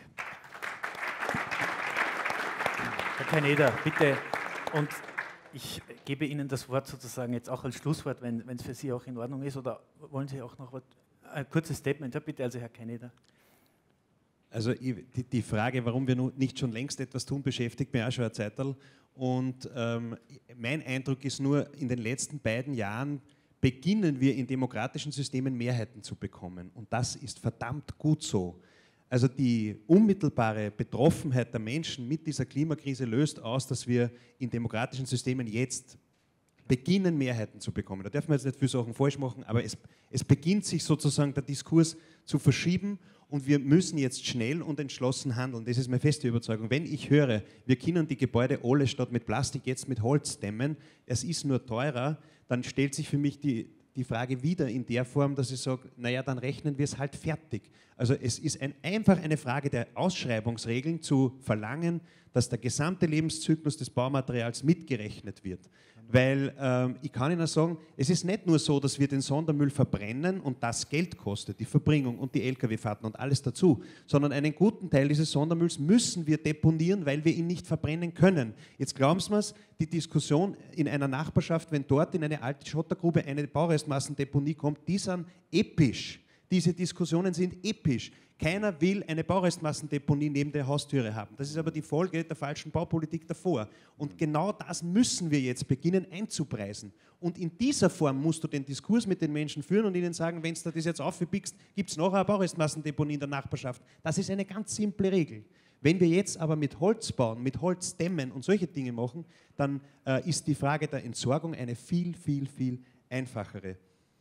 Herr Kaineder, bitte. Und ich gebe Ihnen das Wort sozusagen jetzt auch als Schlusswort, wenn es für Sie auch in Ordnung ist. Oder wollen Sie auch noch was? Ein kurzes Statement, ja, bitte, also Herr Kaineder. Also die, die Frage, warum wir nicht schon längst etwas tun, beschäftigt mich auch schon eine Zeitl. Und ähm, mein Eindruck ist nur, in den letzten beiden Jahren beginnen wir in demokratischen Systemen Mehrheiten zu bekommen. Und das ist verdammt gut so. Also die unmittelbare Betroffenheit der Menschen mit dieser Klimakrise löst aus, dass wir in demokratischen Systemen jetzt beginnen, Mehrheiten zu bekommen. Da dürfen wir jetzt nicht viele Sachen falsch machen, aber es, es beginnt sich sozusagen der Diskurs zu verschieben und wir müssen jetzt schnell und entschlossen handeln. Das ist meine feste Überzeugung. Wenn ich höre, wir können die Gebäude alle statt mit Plastik jetzt mit Holz dämmen, es ist nur teurer, dann stellt sich für mich die, die Frage wieder in der Form, dass ich sage, naja, dann rechnen wir es halt fertig. Also es ist ein, einfach eine Frage der Ausschreibungsregeln zu verlangen, dass der gesamte Lebenszyklus des Baumaterials mitgerechnet wird. Weil ähm, ich kann Ihnen sagen, es ist nicht nur so, dass wir den Sondermüll verbrennen und das Geld kostet, die Verbringung und die L K W-Fahrten und alles dazu, sondern einen guten Teil dieses Sondermülls müssen wir deponieren, weil wir ihn nicht verbrennen können. Jetzt glauben Sie mir's, die Diskussion in einer Nachbarschaft, wenn dort in eine alte Schottergrube eine Baurestmassendeponie kommt, die sind episch. Diese Diskussionen sind episch. Keiner will eine Baurestmassendeponie neben der Haustüre haben. Das ist aber die Folge der falschen Baupolitik davor. Und genau das müssen wir jetzt beginnen einzupreisen. Und in dieser Form musst du den Diskurs mit den Menschen führen und ihnen sagen, wenn du das jetzt aufpickst, gibt es noch eine Baurestmassendeponie in der Nachbarschaft. Das ist eine ganz simple Regel. Wenn wir jetzt aber mit Holz bauen, mit Holz dämmen und solche Dinge machen, dann äh, ist die Frage der Entsorgung eine viel, viel, viel einfachere.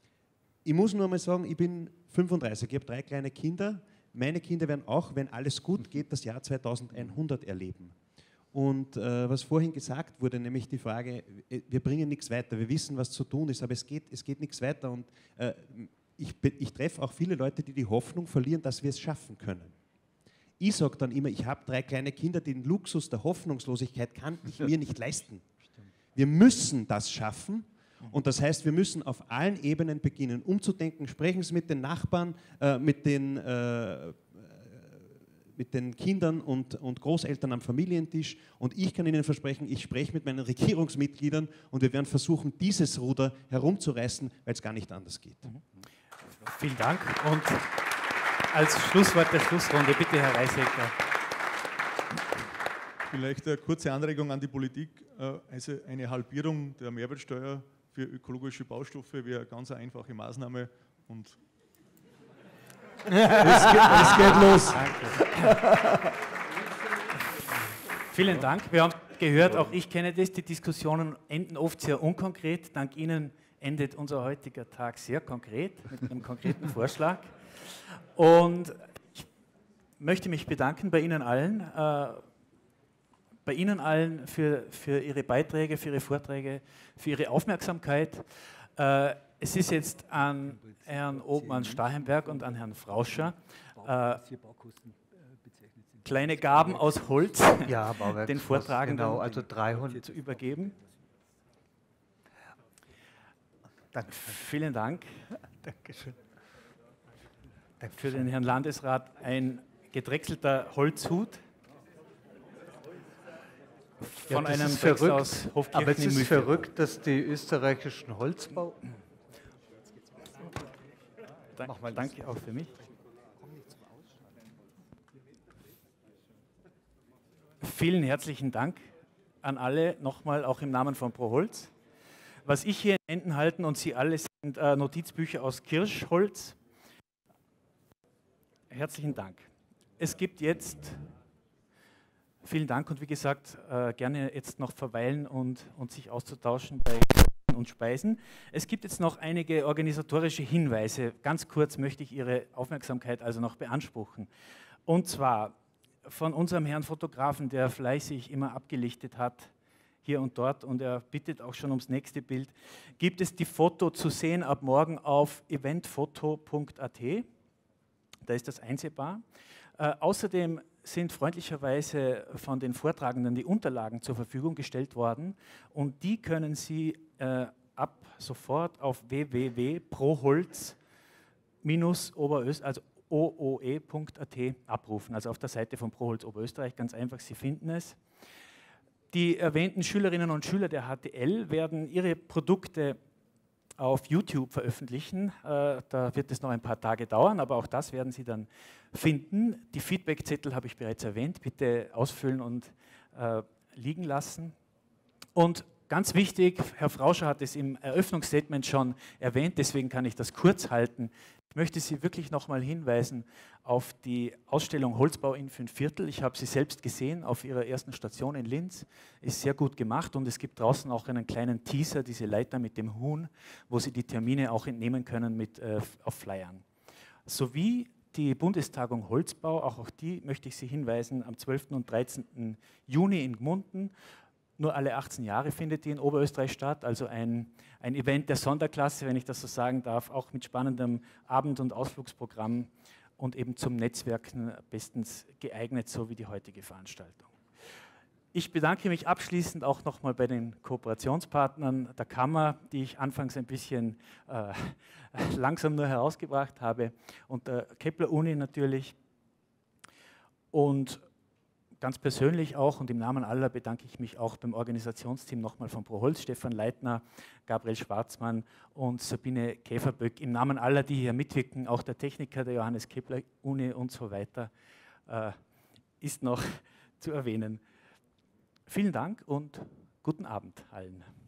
Ich muss nur mal sagen, ich bin fünfunddreißig, ich habe drei kleine Kinder. Meine Kinder werden auch, wenn alles gut geht, das Jahr zweitausendeinhundert erleben. Und äh, was vorhin gesagt wurde, nämlich die Frage, wir bringen nichts weiter, wir wissen, was zu tun ist, aber es geht, es geht nichts weiter. Und äh, ich, ich treffe auch viele Leute, die die Hoffnung verlieren, dass wir es schaffen können. Ich sage dann immer, ich habe drei kleine Kinder, den Luxus der Hoffnungslosigkeit kann ich mir nicht leisten. Wir müssen das schaffen. Und das heißt, wir müssen auf allen Ebenen beginnen, umzudenken. Sprechen Sie mit den Nachbarn, äh, mit, den, äh, mit den Kindern und, und Großeltern am Familientisch. Und ich kann Ihnen versprechen, ich spreche mit meinen Regierungsmitgliedern und wir werden versuchen, dieses Ruder herumzureißen, weil es gar nicht anders geht. Mhm. Vielen Dank. Und als Schlusswort der Schlussrunde, bitte Herr Reisegger. Vielleicht eine kurze Anregung an die Politik. Also eine Halbierung der Mehrwertsteuer für ökologische Baustoffe wäre eine ganz einfache Maßnahme und es, geht, es geht los. Danke. Vielen Dank. Wir haben gehört, auch ich kenne das, die Diskussionen enden oft sehr unkonkret. Dank Ihnen endet unser heutiger Tag sehr konkret, mit einem konkreten Vorschlag. Und ich möchte mich bedanken bei Ihnen allen. Äh, bei Ihnen allen für, für Ihre Beiträge, für Ihre Vorträge, für Ihre Aufmerksamkeit. Äh, es ist jetzt an Herrn Obmann Stahenberg und an Herrn Frauscher äh, kleine Gaben aus Holz ja, den Vortragenden genau, also dreihundert zu übergeben. Danke. Vielen Dank. Dankeschön. Für den Herrn Landesrat ein gedrechselter Holzhut. Von ja, einem ist verrückt, aus Hofkirchen aber es ist Mühlviertel. verrückt, dass die österreichischen Holzbau... Dank, mal danke auch für mich. Vielen herzlichen Dank an alle, nochmal auch im Namen von ProHolz. Was ich hier in Händen halte und Sie alle sind äh, Notizbücher aus Kirschholz. Herzlichen Dank. Es gibt jetzt... Vielen Dank und wie gesagt, äh, gerne jetzt noch verweilen und, und sich auszutauschen bei Essen und Speisen. Es gibt jetzt noch einige organisatorische Hinweise. Ganz kurz möchte ich Ihre Aufmerksamkeit also noch beanspruchen. Und zwar von unserem Herrn Fotografen, der fleißig immer abgelichtet hat, hier und dort, und er bittet auch schon ums nächste Bild, gibt es die Foto zu sehen ab morgen auf eventfoto punkt a t. Da ist das einsehbar. Äh, außerdem sind freundlicherweise von den Vortragenden die Unterlagen zur Verfügung gestellt worden und die können Sie äh, ab sofort auf w w w punkt proholz Oberösterreich, also o o e punkt a t abrufen, also auf der Seite von ProHolz Oberösterreich, ganz einfach, Sie finden es. Die erwähnten Schülerinnen und Schüler der H T L werden ihre Produkte auf YouTube veröffentlichen. Äh, da wird es noch ein paar Tage dauern, aber auch das werden Sie dann finden. Die Feedbackzettel habe ich bereits erwähnt. Bitte ausfüllen und äh, liegen lassen. Und ganz wichtig, Herr Frauscher hat es im Eröffnungsstatement schon erwähnt, deswegen kann ich das kurz halten. Ich möchte Sie wirklich nochmal hinweisen auf die Ausstellung Holzbau in fünf Viertel. Ich habe sie selbst gesehen auf Ihrer ersten Station in Linz. Ist sehr gut gemacht und es gibt draußen auch einen kleinen Teaser, diese Leiter mit dem Huhn, wo Sie die Termine auch entnehmen können mit, äh, auf Flyern. Sowie die Bundestagung Holzbau, auch auf die möchte ich Sie hinweisen, am zwölften und dreizehnten Juni in Gmunden. Nur alle achtzehn Jahre findet die in Oberösterreich statt, also ein, ein Event der Sonderklasse, wenn ich das so sagen darf, auch mit spannendem Abend- und Ausflugsprogramm und eben zum Netzwerken bestens geeignet, so wie die heutige Veranstaltung. Ich bedanke mich abschließend auch nochmal bei den Kooperationspartnern der Kammer, die ich anfangs ein bisschen äh, langsam nur herausgebracht habe, und der Kepler-Uni natürlich. Und ganz persönlich auch und im Namen aller bedanke ich mich auch beim Organisationsteam nochmal von ProHolz, Stefan Leitner, Gabriel Schwarzmann und Sabine Käferböck, im Namen aller, die hier mitwirken, auch der Techniker der Johannes Kepler Uni und so weiter, äh, ist noch zu erwähnen. Vielen Dank und guten Abend allen.